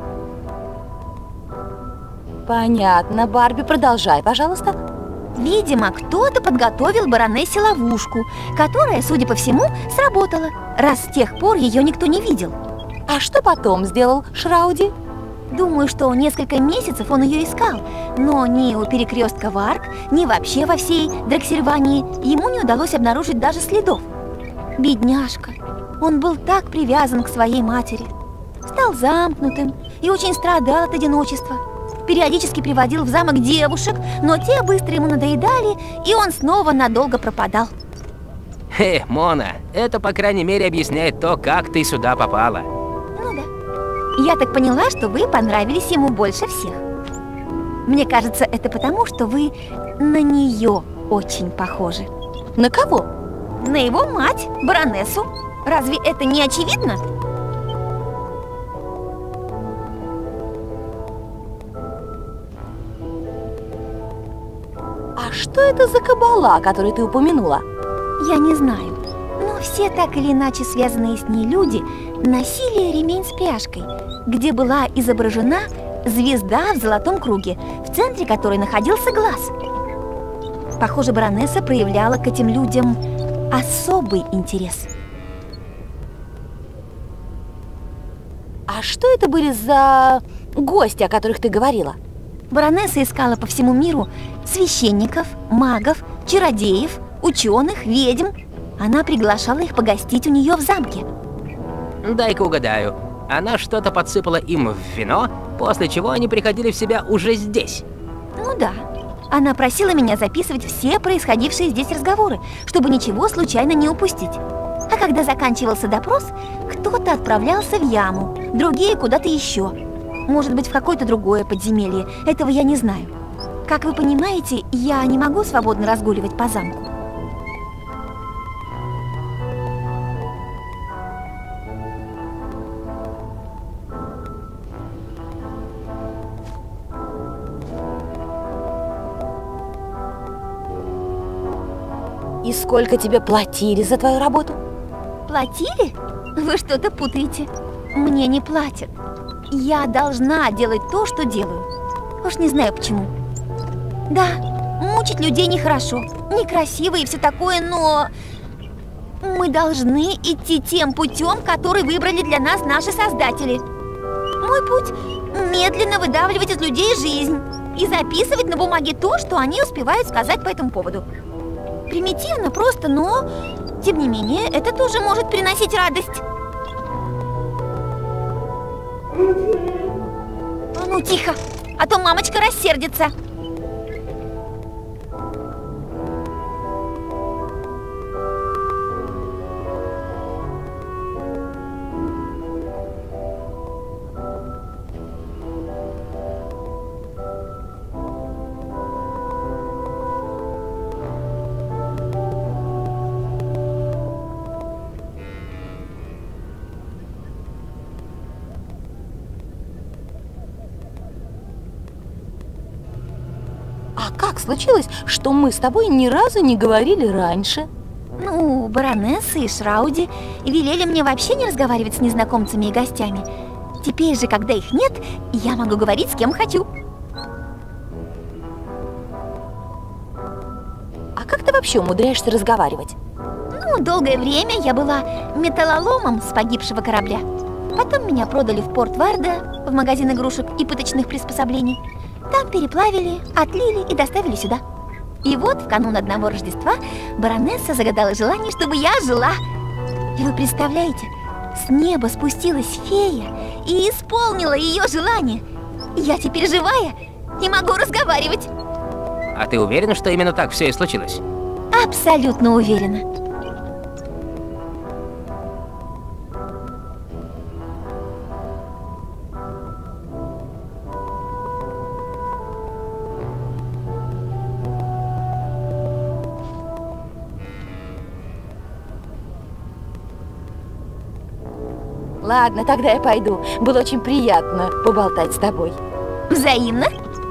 Понятно, Барби, продолжай, пожалуйста. Видимо, кто-то подготовил баронессе ловушку, которая, судя по всему, сработала, раз с тех пор ее никто не видел. А что потом сделал Шрауди? Думаю, что несколько месяцев он ее искал, но ни у перекрестка Варк, ни вообще во всей Дрексельвании ему не удалось обнаружить даже следов. Бедняжка, он был так привязан к своей матери, стал замкнутым и очень страдал от одиночества. Периодически приводил в замок девушек, но те быстро ему надоедали, и он снова надолго пропадал. Хе, Мона, это, по крайней мере, объясняет то, как ты сюда попала. Ну да. Я так поняла, что вы понравились ему больше всех. Мне кажется, это потому, что вы на нее очень похожи. На кого? На его мать, баронессу. Разве это не очевидно? А что это за кабала, которую ты упомянула? Я не знаю, но все так или иначе связанные с ней люди носили ремень с пряжкой, где была изображена звезда в золотом круге, в центре которой находился глаз. Похоже, баронесса проявляла к этим людям особый интерес. А что это были за гости, о которых ты говорила? Баронесса искала по всему миру священников, магов, чародеев, ученых, ведьм. Она приглашала их погостить у нее в замке. Дай-ка угадаю. Она что-то подсыпала им в вино, после чего они приходили в себя уже здесь. Ну да. Она просила меня записывать все происходившие здесь разговоры, чтобы ничего случайно не упустить. А когда заканчивался допрос, кто-то отправлялся в яму, другие куда-то еще. Может быть, в какое-то другое подземелье. Этого я не знаю. Как вы понимаете, я не могу свободно разгуливать по замку. И сколько тебе платили за твою работу? Платили? Вы что-то путаете. Мне не платят. Я должна делать то, что делаю. Уж не знаю почему. Да, мучить людей нехорошо, некрасиво и все такое, но мы должны идти тем путем, который выбрали для нас наши создатели. Мой путь – медленно выдавливать из людей жизнь и записывать на бумаге то, что они успевают сказать по этому поводу. Примитивно, просто, но, тем не менее, это тоже может приносить радость. А ну, тихо, а то мамочка рассердится. А как случилось, что мы с тобой ни разу не говорили раньше? Ну, баронесса и Шрауди велели мне вообще не разговаривать с незнакомцами и гостями. Теперь же, когда их нет, я могу говорить с кем хочу. А как ты вообще умудряешься разговаривать? Ну, долгое время я была металлоломом с погибшего корабля. Потом меня продали в порт Варда, в магазин игрушек и пыточных приспособлений. Там переплавили, отлили и доставили сюда. И вот в канун одного Рождества баронесса загадала желание, чтобы я жила. И вы представляете, с неба спустилась фея и исполнила ее желание. Я теперь живая и могу разговаривать. А ты уверена, что именно так все и случилось? Абсолютно уверена. Ладно, тогда я пойду. Было очень приятно поболтать с тобой. Взаимно.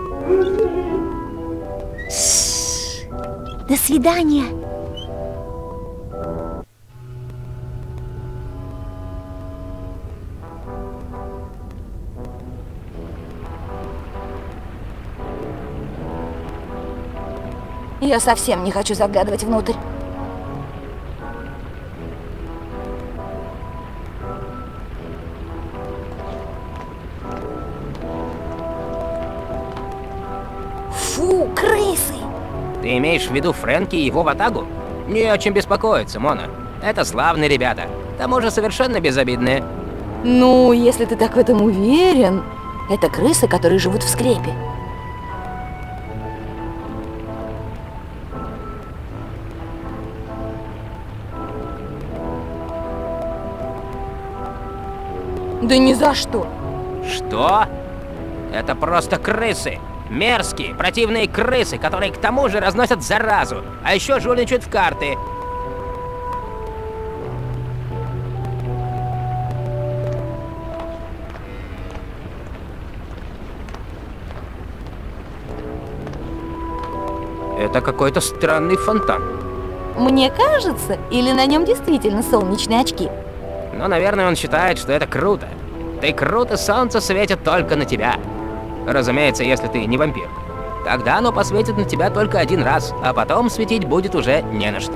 Ш-ш-ш. До свидания. Я совсем не хочу заглядывать внутрь. Фу, крысы! Ты имеешь в виду Фрэнки и его ватагу? Не о чем беспокоиться, Мона. Это славные ребята. К тому же совершенно безобидные. Ну, если ты так в этом уверен. Это крысы, которые живут в склепе. Да ни за что. Что? Это просто крысы. Мерзкие, противные крысы, которые к тому же разносят заразу, а еще жульничают в карты. Это какой-то странный фонтан. Мне кажется, или на нем действительно солнечные очки? Но, наверное, он считает, что это круто. Ты круто, солнце светит только на тебя. Разумеется, если ты не вампир. Тогда оно посветит на тебя только один раз, а потом светить будет уже не на что.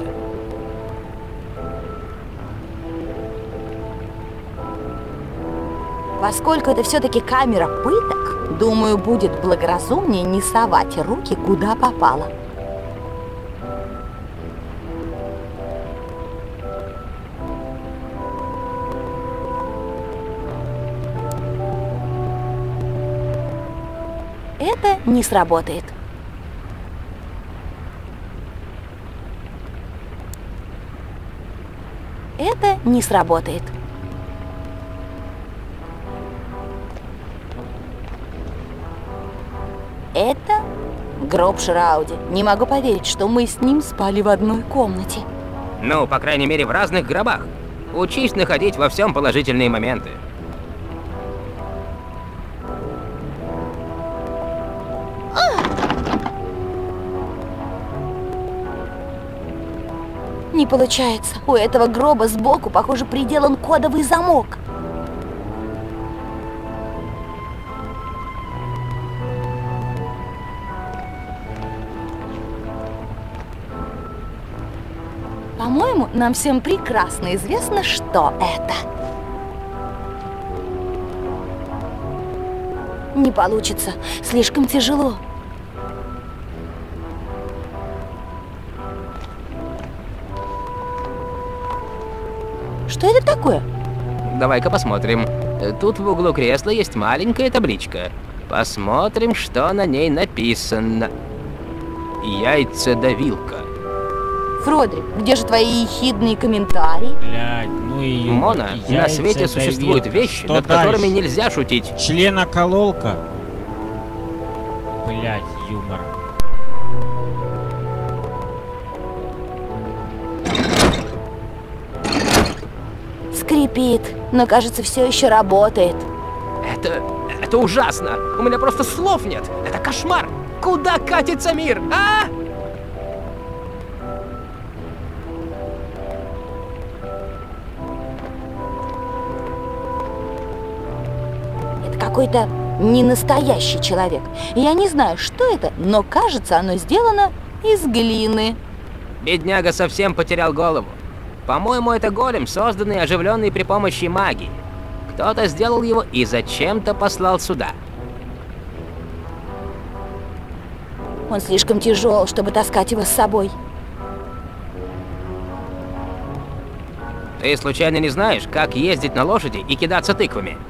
Поскольку это все-таки камера пыток, думаю, будет благоразумнее не совать руки куда попало. Это не сработает. Это не сработает. Это Гроб Шрауди. Не могу поверить, что мы с ним спали в одной комнате. Ну, по крайней мере, в разных гробах. Учись находить во всем положительные моменты. Не получается. У этого гроба сбоку, похоже, приделан кодовый замок. По-моему, нам всем прекрасно известно, что это. Не получится. Слишком тяжело. Что это такое? Давай-ка посмотрим. Тут в углу кресла есть маленькая табличка. Посмотрим, что на ней написано. Яйцедавилка. Фродрик, где же твои ехидные комментарии? Блядь, ну и... Мона, на свете существуют вещи, что над дальше? которыми нельзя шутить. Членокололка. Блядь, юмор. Скрипит, но, кажется, все еще работает. Это... это ужасно. У меня просто слов нет. Это кошмар. Куда катится мир, а? Это какой-то ненастоящий человек. Я не знаю, что это, но кажется, оно сделано из глины. Бедняга совсем потерял голову. По-моему, это голем, созданный и оживленный при помощи магии. Кто-то сделал его и зачем-то послал сюда. Он слишком тяжел, чтобы таскать его с собой. Ты случайно не знаешь, как ездить на лошади и кидаться тыквами?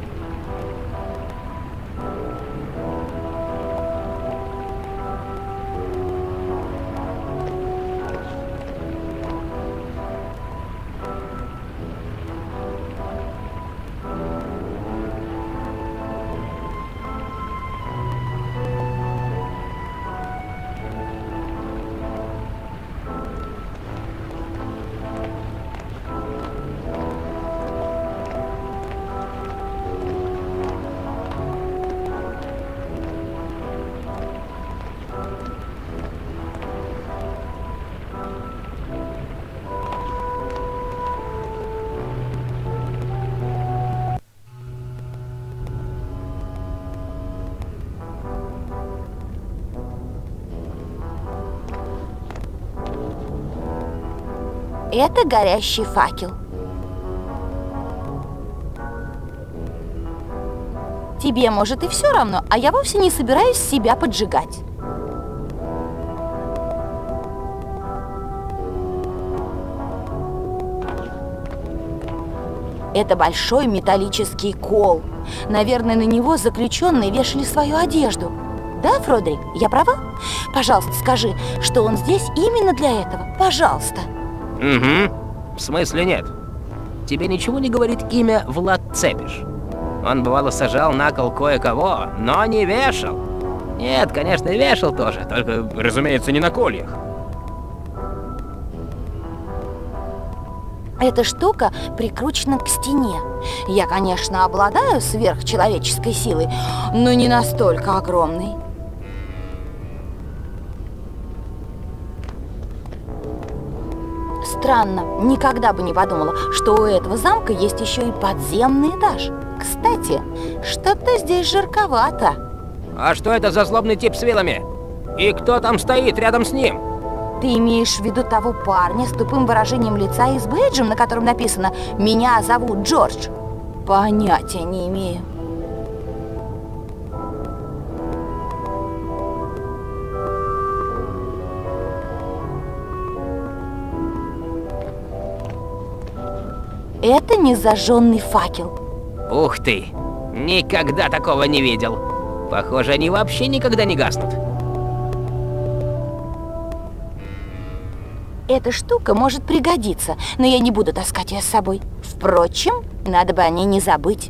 Это горящий факел. Тебе, может, и все равно, а я вовсе не собираюсь себя поджигать. Это большой металлический кол. Наверное, на него заключенные вешали свою одежду. Да, Фродрик, я права? Пожалуйста, скажи, что он здесь именно для этого. Пожалуйста. Угу. В смысле нет. Тебе ничего не говорит имя Влад Цепиш? Он, бывало, сажал на кол кое-кого, но не вешал. Нет, конечно, вешал тоже, только, разумеется, не на кольях. Эта штука прикручена к стене. Я, конечно, обладаю сверхчеловеческой силой, но не настолько огромной. Странно, никогда бы не подумала, что у этого замка есть еще и подземный этаж. Кстати, что-то здесь жарковато. А что это за злобный тип с вилами? И кто там стоит рядом с ним? Ты имеешь в виду того парня с тупым выражением лица и с бейджем, на котором написано «Меня зовут Джордж»? Понятия не имею. Это незажженный факел. Ух ты! Никогда такого не видел. Похоже, они вообще никогда не гаснут. Эта штука может пригодиться, но я не буду таскать ее с собой. Впрочем, надо бы о ней не забыть.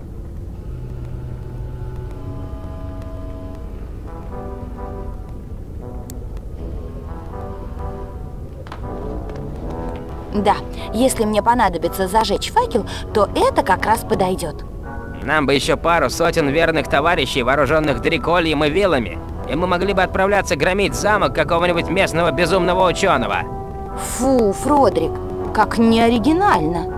Да, если мне понадобится зажечь факел, то это как раз подойдет. Нам бы еще пару сотен верных товарищей, вооруженных дрекольем и вилами, и мы могли бы отправляться громить замок какого-нибудь местного безумного ученого. Фу, Фродрик, как неоригинально.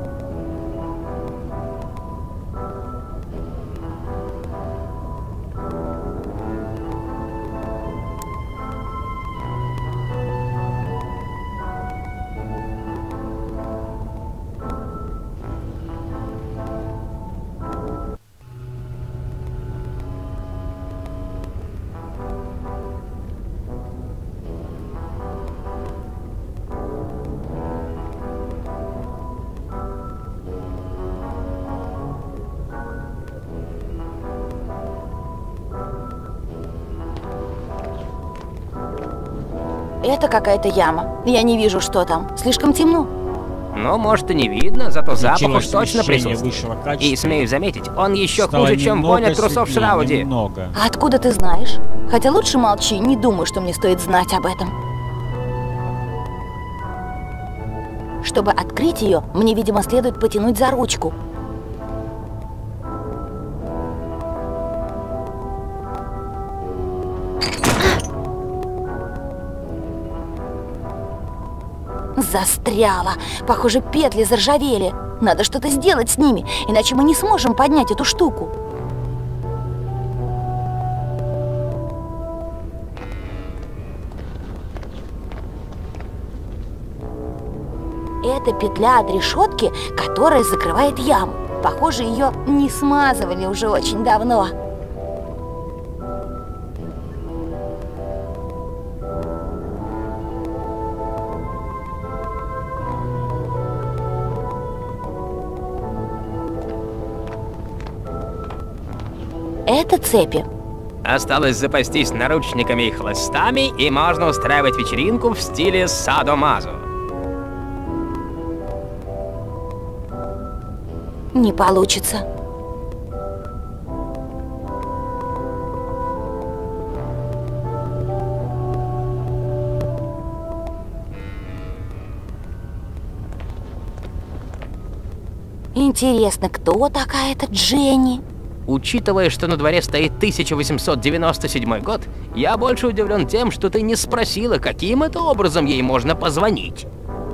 Это какая-то яма. Я не вижу, что там. Слишком темно. Ну, может, и не видно, зато запах уж Включилось точно освещение присутствует. высшего качества. И, смею заметить, он еще Стало хуже, чем немного воня трусов светлее, Шрауди. немного. А откуда ты знаешь? Хотя лучше молчи, не думаю, что мне стоит знать об этом. Чтобы открыть ее, мне, видимо, следует потянуть за ручку. Застряла. Похоже, петли заржавели. Надо что-то сделать с ними, иначе мы не сможем поднять эту штуку. Это петля от решетки, которая закрывает яму. Похоже, ее не смазывали уже очень давно. Это цепи. Осталось запастись наручниками и хлыстами, и можно устраивать вечеринку в стиле садо-мазо. Не получится. Интересно, кто такая эта Дженни? Учитывая, что на дворе стоит тысяча восемьсот девяносто седьмой год, я больше удивлен тем, что ты не спросила, каким это образом ей можно позвонить.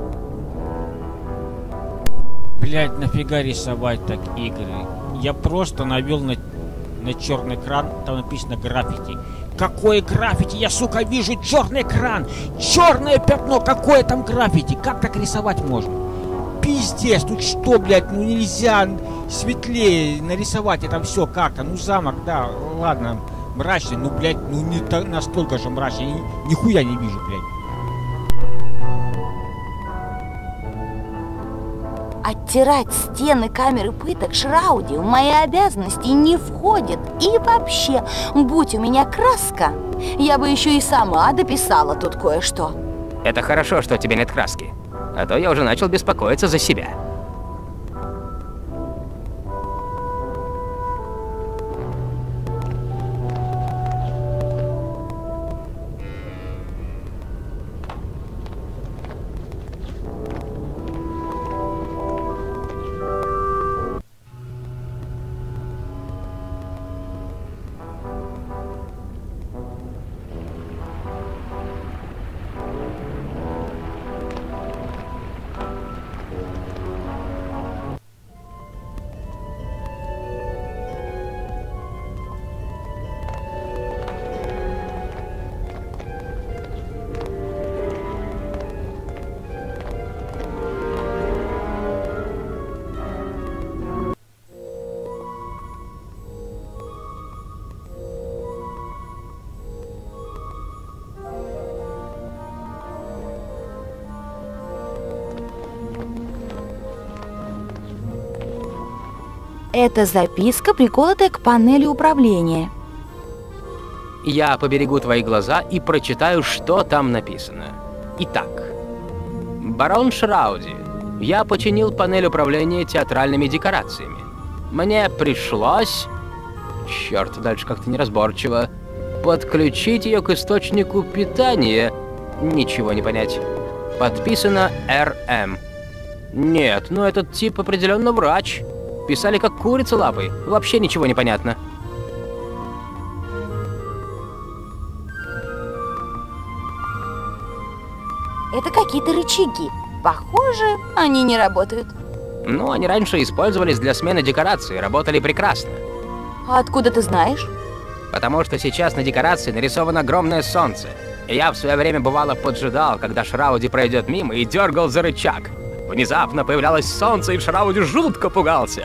Блять, нафига рисовать так игры? Я просто навел на, на черный экран, там написано граффити. Какое граффити? Я, сука, вижу черный экран! Черное пятно! Какое там граффити? Как так рисовать можно? Пиздец, тут что, блядь, ну нельзя светлее нарисовать это все как-то. Ну замок, да, ладно, мрачный, ну, блядь, ну не та, настолько же мрачный, ни, нихуя не вижу, блядь. Оттирать стены камеры пыток Шрауди в мои обязанности не входит. И вообще, будь у меня краска, я бы еще и сама дописала тут кое-что. Это хорошо, что у тебя нет краски. А то я уже начал беспокоиться за себя. Это записка, приколотая к панели управления. Я поберегу твои глаза и прочитаю, что там написано. Итак, барон Шрауди, я починил панель управления театральными декорациями. Мне пришлось... Черт, дальше как-то неразборчиво. Подключить ее к источнику питания. Ничего не понять. Подписано Р М. Нет, ну этот тип определенно врач. Писали как курица лапой. Вообще ничего не понятно. Это какие-то рычаги. Похоже, они не работают. Ну, они раньше использовались для смены декораций, работали прекрасно. А откуда ты знаешь? Потому что сейчас на декорации нарисовано огромное солнце. И я в свое время бывало поджидал, когда Шрауди пройдет мимо, и дергал за рычаг. Внезапно появлялось солнце, и Шрауди жутко пугался.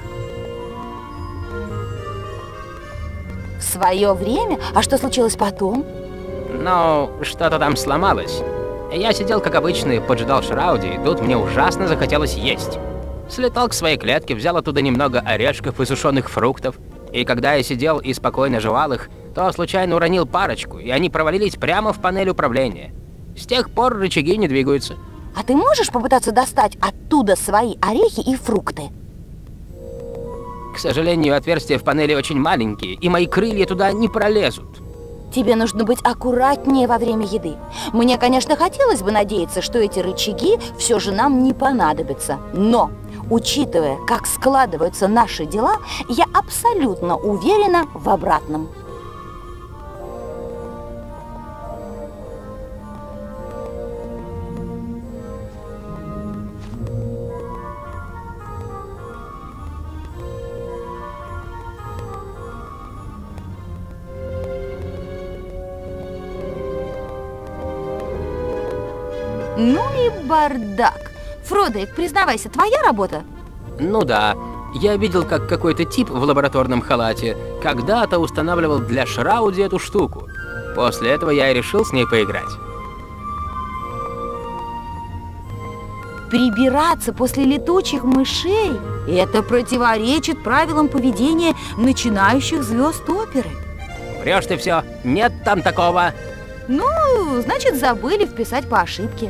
В свое время? А что случилось потом? Ну, что-то там сломалось. Я сидел, как обычно, и поджидал Шрауди, и тут мне ужасно захотелось есть. Слетал к своей клетке, взял оттуда немного орешков и сушеных фруктов. И когда я сидел и спокойно жевал их, то случайно уронил парочку, и они провалились прямо в панель управления. С тех пор рычаги не двигаются. А ты можешь попытаться достать оттуда свои орехи и фрукты? К сожалению, отверстия в панели очень маленькие, и мои крылья туда не пролезут. Тебе нужно быть аккуратнее во время еды. Мне, конечно, хотелось бы надеяться, что эти рычаги все же нам не понадобятся. Но, учитывая, как складываются наши дела, я абсолютно уверена в обратном. Ну и бардак. Фродерик, признавайся, твоя работа? Ну да. Я видел, как какой-то тип в лабораторном халате когда-то устанавливал для Шрауди эту штуку. После этого я и решил с ней поиграть. Прибираться после летучих мышей? Это противоречит правилам поведения начинающих звезд оперы. Врешь ты все. Нет там такого. Ну, значит, забыли вписать по ошибке.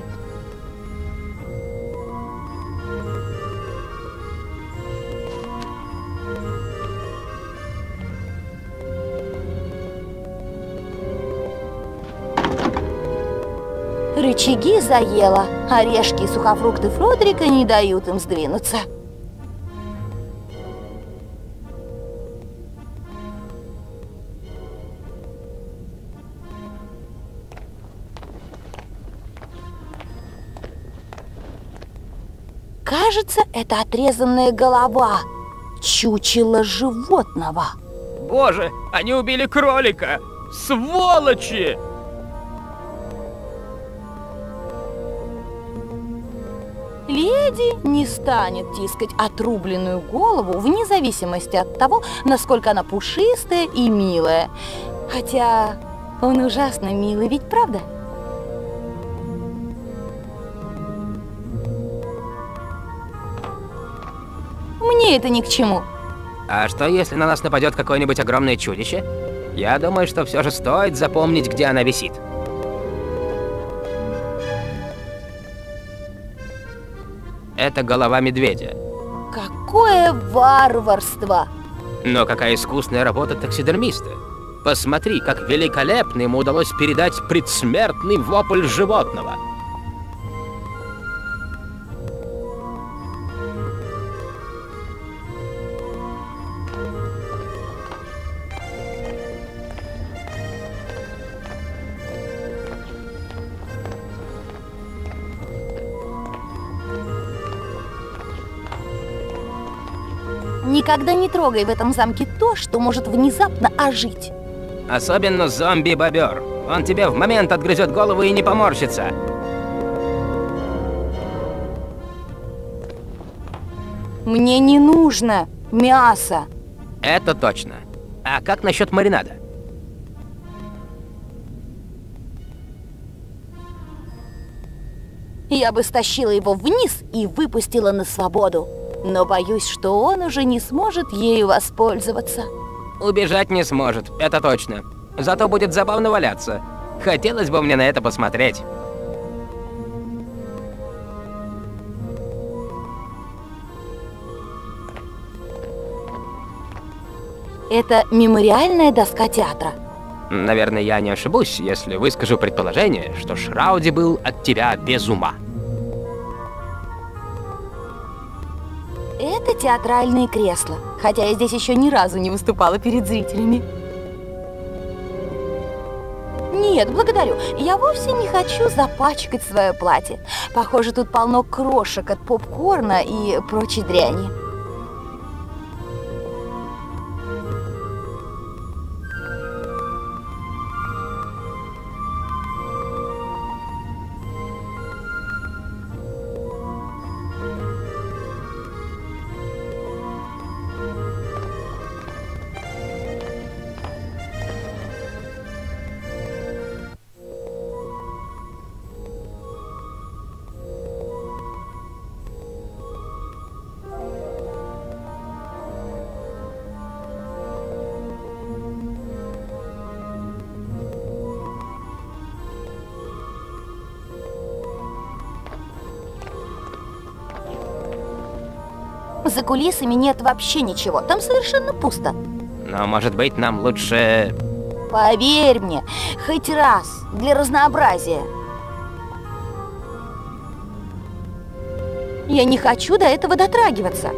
Рычаги заело. Орешки и сухофрукты Фродерика не дают им сдвинуться. Кажется, это отрезанная голова. Чучело животного. Боже, они убили кролика! Сволочи! Леди не станет тискать отрубленную голову вне зависимости от того, насколько она пушистая и милая. Хотя он ужасно милый, ведь правда? Мне это ни к чему. А что, если на нас нападет какое-нибудь огромное чудище? Я думаю, что все же стоит запомнить, где она висит. Это голова медведя. Какое варварство! Но какая искусная работа таксидермиста. Посмотри, как великолепно ему удалось передать предсмертный вопль животного. Никогда не трогай в этом замке то, что может внезапно ожить. Особенно зомби-бобер. Он тебе в момент отгрызет голову и не поморщится. Мне не нужно мясо. Это точно. А как насчет маринада? Я бы стащила его вниз и выпустила на свободу. Но боюсь, что он уже не сможет ею воспользоваться. Убежать не сможет, это точно. Зато будет забавно валяться. Хотелось бы мне на это посмотреть. Это мемориальная доска театра. Наверное, я не ошибусь, если выскажу предположение, что Шрауди был от тебя без ума. Это театральные кресла, хотя я здесь еще ни разу не выступала перед зрителями. Нет, благодарю. Я вовсе не хочу запачкать свое платье. Похоже, тут полно крошек от попкорна и прочей дряни. За кулисами нет вообще ничего, там совершенно пусто. Но, может быть, нам лучше... Поверь мне, хоть раз, для разнообразия. Я не хочу до этого дотрагиваться.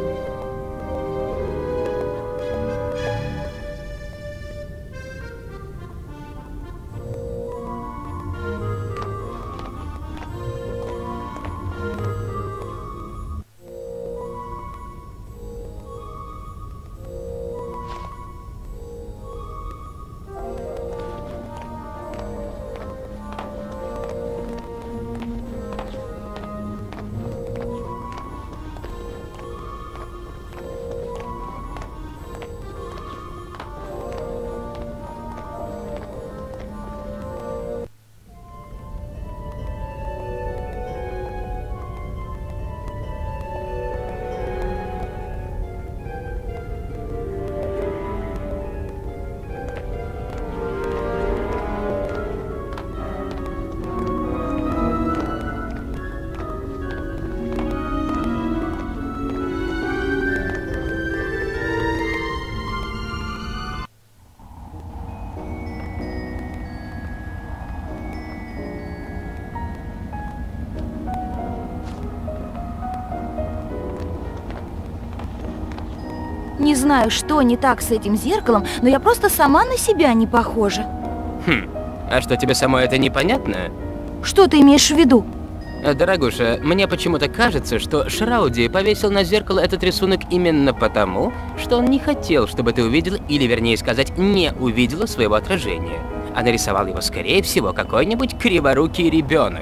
Не знаю, что не так с этим зеркалом, но я просто сама на себя не похожа. Хм, а что, тебе самой это непонятно? Что ты имеешь в виду? Дорогуша, мне почему-то кажется, что Шрауди повесил на зеркало этот рисунок именно потому, что он не хотел, чтобы ты увидела, или вернее сказать, не увидела своего отражения. А нарисовал его, скорее всего, какой-нибудь криворукий ребенок.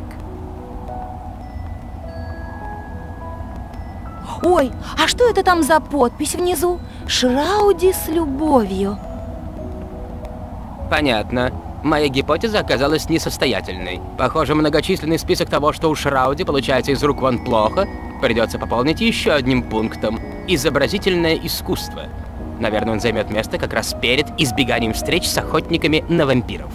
Ой, а что это там за подпись внизу? Шрауди с любовью. Понятно. Моя гипотеза оказалась несостоятельной. Похоже, многочисленный список того, что у Шрауди получается из рук вон плохо, придется пополнить еще одним пунктом – изобразительное искусство. Наверное, он займет место как раз перед избеганием встреч с охотниками на вампиров.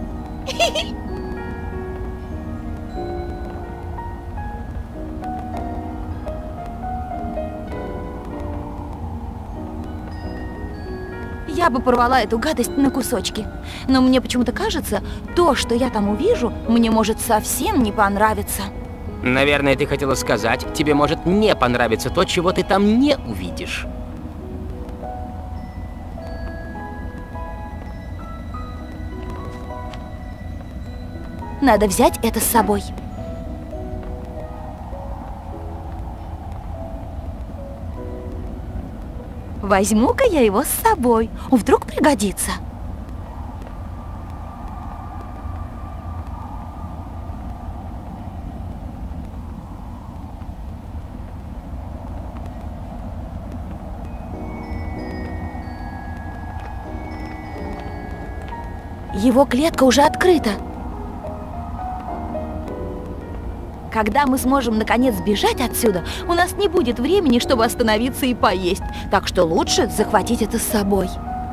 Я бы порвала эту гадость на кусочки. Но мне почему-то кажется, то, что я там увижу, мне может совсем не понравиться. Наверное, ты хотела сказать, тебе может не понравиться то, чего ты там не увидишь. Надо взять это с собой. Возьму-ка я его с собой. Вдруг пригодится. Его клетка уже открыта. Когда мы сможем наконец сбежать отсюда, у нас не будет времени, чтобы остановиться и поесть. Так что лучше захватить это с собой.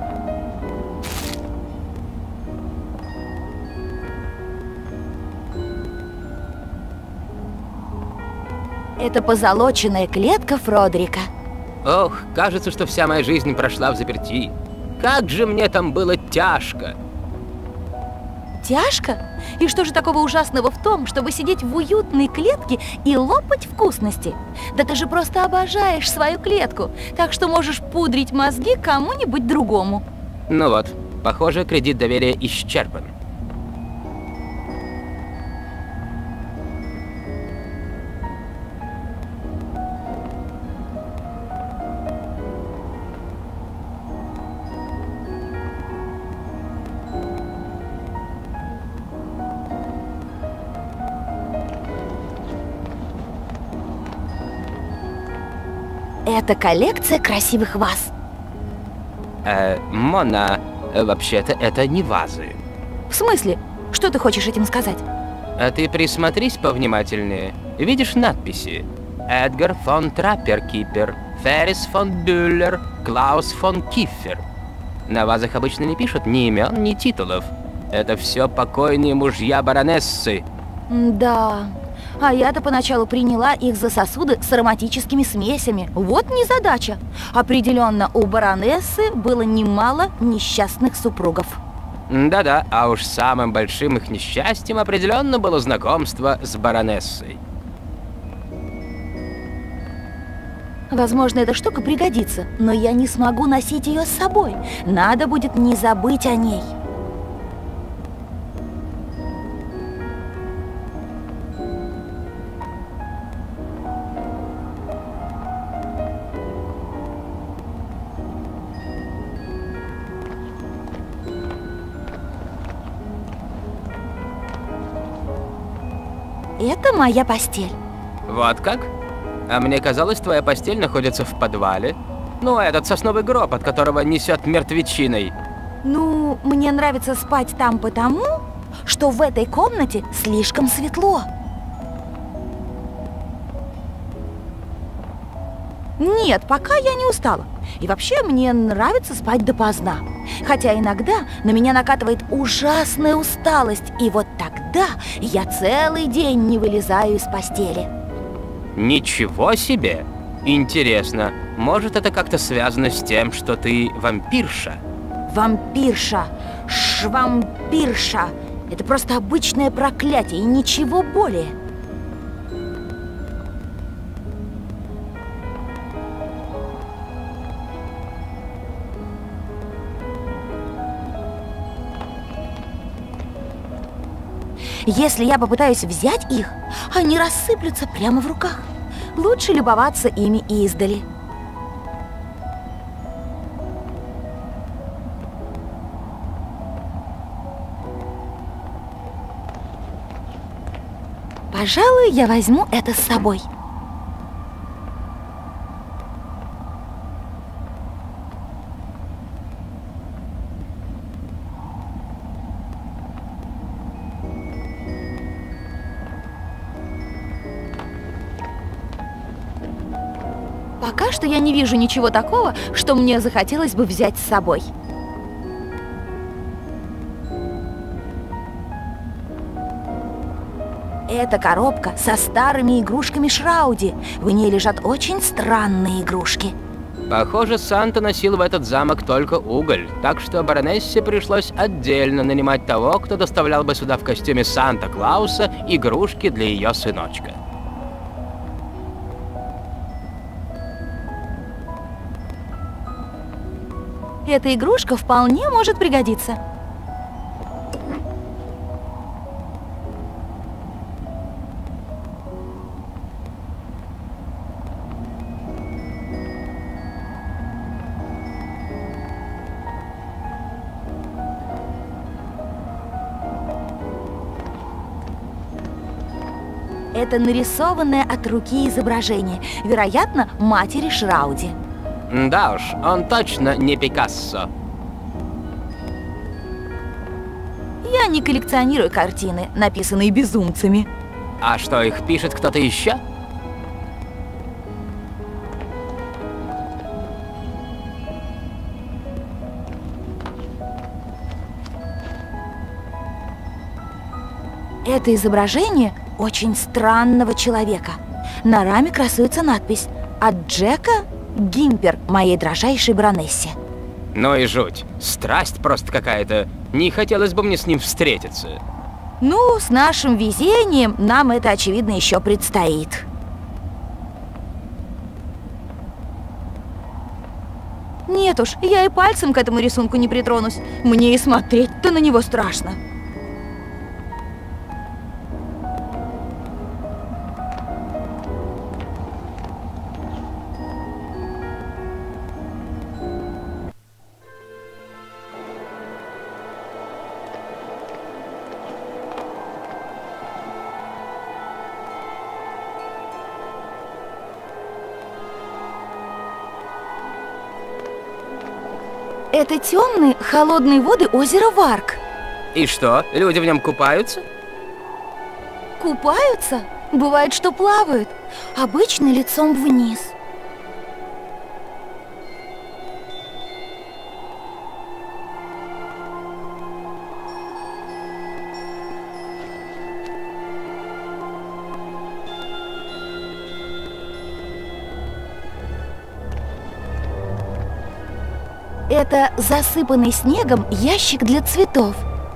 Это позолоченная клетка Фродрика. Ох, кажется, что вся моя жизнь прошла взаперти. Как же мне там было тяжко. тяжко? И что же такого ужасного в том, чтобы сидеть в уютной клетке и лопать вкусности? Да ты же просто обожаешь свою клетку, так что можешь пудрить мозги кому-нибудь другому. Ну вот, похоже, кредит доверия исчерпан. Это коллекция красивых ваз. Э, Мона, вообще-то это не вазы. В смысле? Что ты хочешь этим сказать? А ты присмотрись повнимательнее. Видишь надписи? Эдгар фон Трапперкипер, Феррис фон Бюллер, Клаус фон Киффер. На вазах обычно не пишут ни имен, ни титулов. Это все покойные мужья баронессы. Да. А я-то поначалу приняла их за сосуды с ароматическими смесями. Вот незадача. Определенно, у баронессы было немало несчастных супругов. Да-да, а уж самым большим их несчастьем определенно было знакомство с баронессой. Возможно, эта штука пригодится, но я не смогу носить ее с собой. Надо будет не забыть о ней. Это моя постель. Вот как? А мне казалось, твоя постель находится в подвале. Ну, этот сосновый гроб, от которого несет мертвечиной. Ну, мне нравится спать там потому, что в этой комнате слишком светло. Нет, пока я не устала. И вообще мне нравится спать допоздна. Хотя иногда на меня накатывает ужасная усталость, и вот тогда я целый день не вылезаю из постели. Ничего себе! Интересно, может это как-то связано с тем, что ты вампирша? Вампирша, швампирша. Это просто обычное проклятие и ничего более. Если я попытаюсь взять их, они рассыплются прямо в руках. Лучше любоваться ими издали. Пожалуй, я возьму это с собой. Пока что я не вижу ничего такого, что мне захотелось бы взять с собой. Это коробка со старыми игрушками Шрауди. В ней лежат очень странные игрушки. Похоже, Санта носил в этот замок только уголь, так что баронессе пришлось отдельно нанимать того, кто доставлял бы сюда в костюме Санта-Клауса игрушки для ее сыночка. Эта игрушка вполне может пригодиться. Это нарисованное от руки изображение, вероятно, матери Шрауди. Да уж, он точно не Пикассо. Я не коллекционирую картины, написанные безумцами. А что, их пишет кто-то еще? Это изображение очень странного человека. На раме красуется надпись «От Джека Гимпер, моей дрожайшей баронессе». Ну и жуть. Страсть просто какая-то. Не хотелось бы мне с ним встретиться. Ну, с нашим везением нам это, очевидно, еще предстоит. Нет уж, я и пальцем к этому рисунку не притронусь. Мне и смотреть-то на него страшно. Это темные, холодные воды озера Варк. И что, люди в нем купаются? Купаются? Бывает, что плавают. Обычно лицом вниз. Это засыпанный снегом ящик для цветов.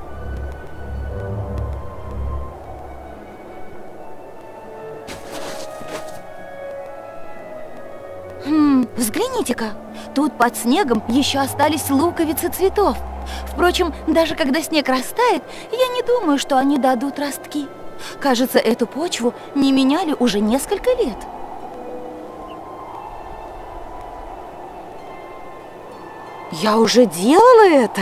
Хм, взгляните-ка. Тут под снегом еще остались луковицы цветов. Впрочем, даже когда снег растает, я не думаю, что они дадут ростки. Кажется, эту почву не меняли уже несколько лет. Я уже делала это.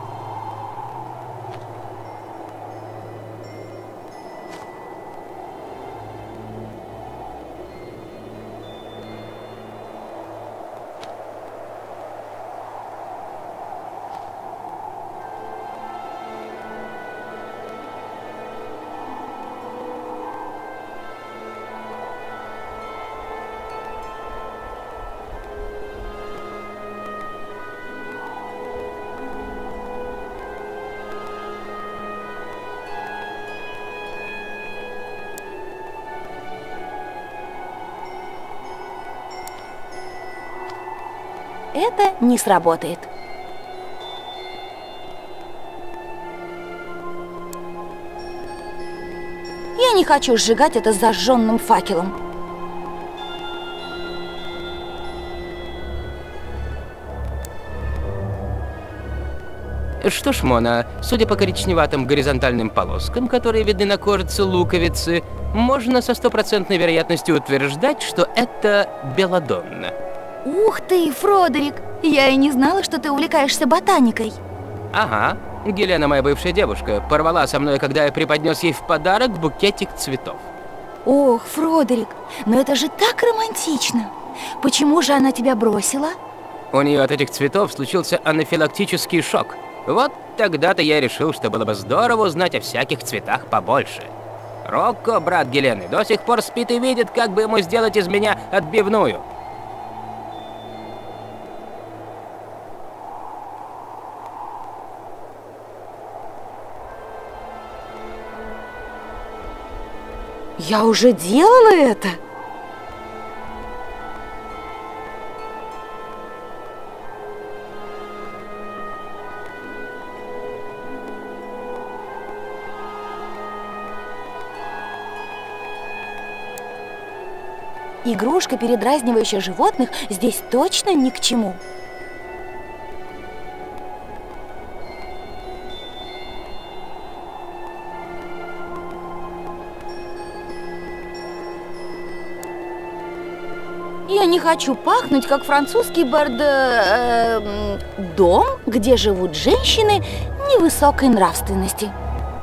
Это не сработает. Я не хочу сжигать это зажженным факелом. Что ж, Мона, судя по коричневатым горизонтальным полоскам, которые видны на кожице луковицы, можно со стопроцентной вероятностью утверждать, что это белладонна. Ух ты, Фродерик! Я и не знала, что ты увлекаешься ботаникой. Ага. Гелена, моя бывшая девушка, порвала со мной, когда я преподнес ей в подарок букетик цветов. Ох, Фродерик, но это же так романтично. Почему же она тебя бросила? У нее от этих цветов случился анафилактический шок. Вот тогда-то я решил, что было бы здорово узнать о всяких цветах побольше. Рокко, брат Гелены, до сих пор спит и видит, как бы ему сделать из меня отбивную. Я уже делала это. Игрушка, передразнивающая животных, здесь точно ни к чему. Я не хочу пахнуть, как французский бордо... Э, дом, где живут женщины невысокой нравственности.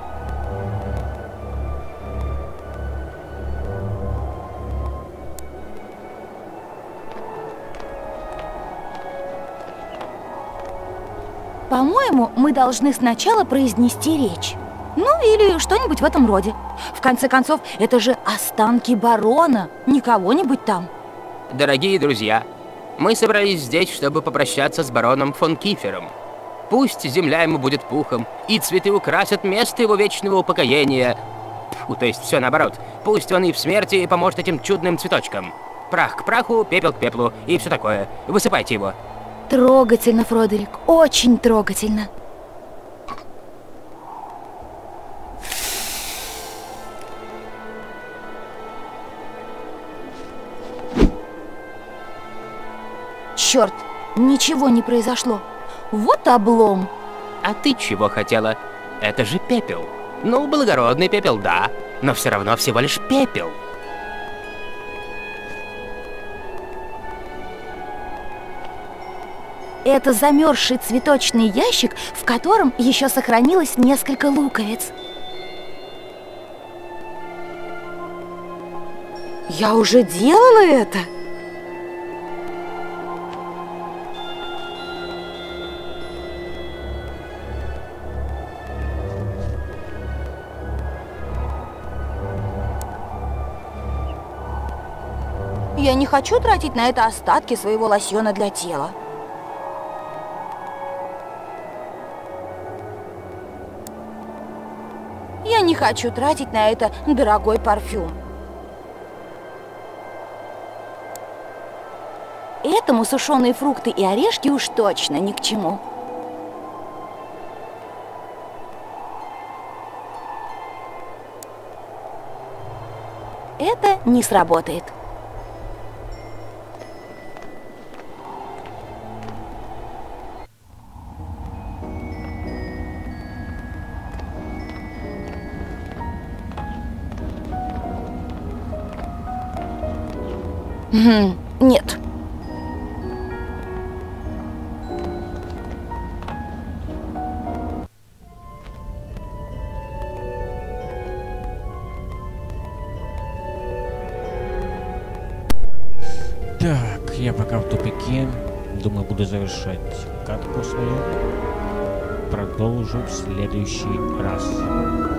По-моему, мы должны сначала произнести речь. Ну, или что-нибудь в этом роде. В конце концов, это же останки барона, не кого-нибудь там. Дорогие друзья, мы собрались здесь, чтобы попрощаться с бароном фон Кифером. Пусть земля ему будет пухом, и цветы украсят место его вечного упокоения. Фу, то есть все наоборот. Пусть он и в смерти поможет этим чудным цветочкам. Прах к праху, пепел к пеплу и все такое. Высыпайте его. Трогательно, Фродерик, очень трогательно. черт, ничего не произошло. Вот облом. А ты чего хотела? Это же пепел. Ну, благородный пепел, да, но все равно всего лишь пепел. Это замерзший цветочный ящик, в котором еще сохранилось несколько луковиц. Я уже делала это. Я не хочу тратить на это остатки своего лосьона для тела. Я не хочу тратить на это дорогой парфюм. Этому сушеные фрукты и орешки уж точно ни к чему. Это не сработает. Нет. Так, я пока в тупике. Думаю, буду завершать катку свою. Продолжу в следующий раз.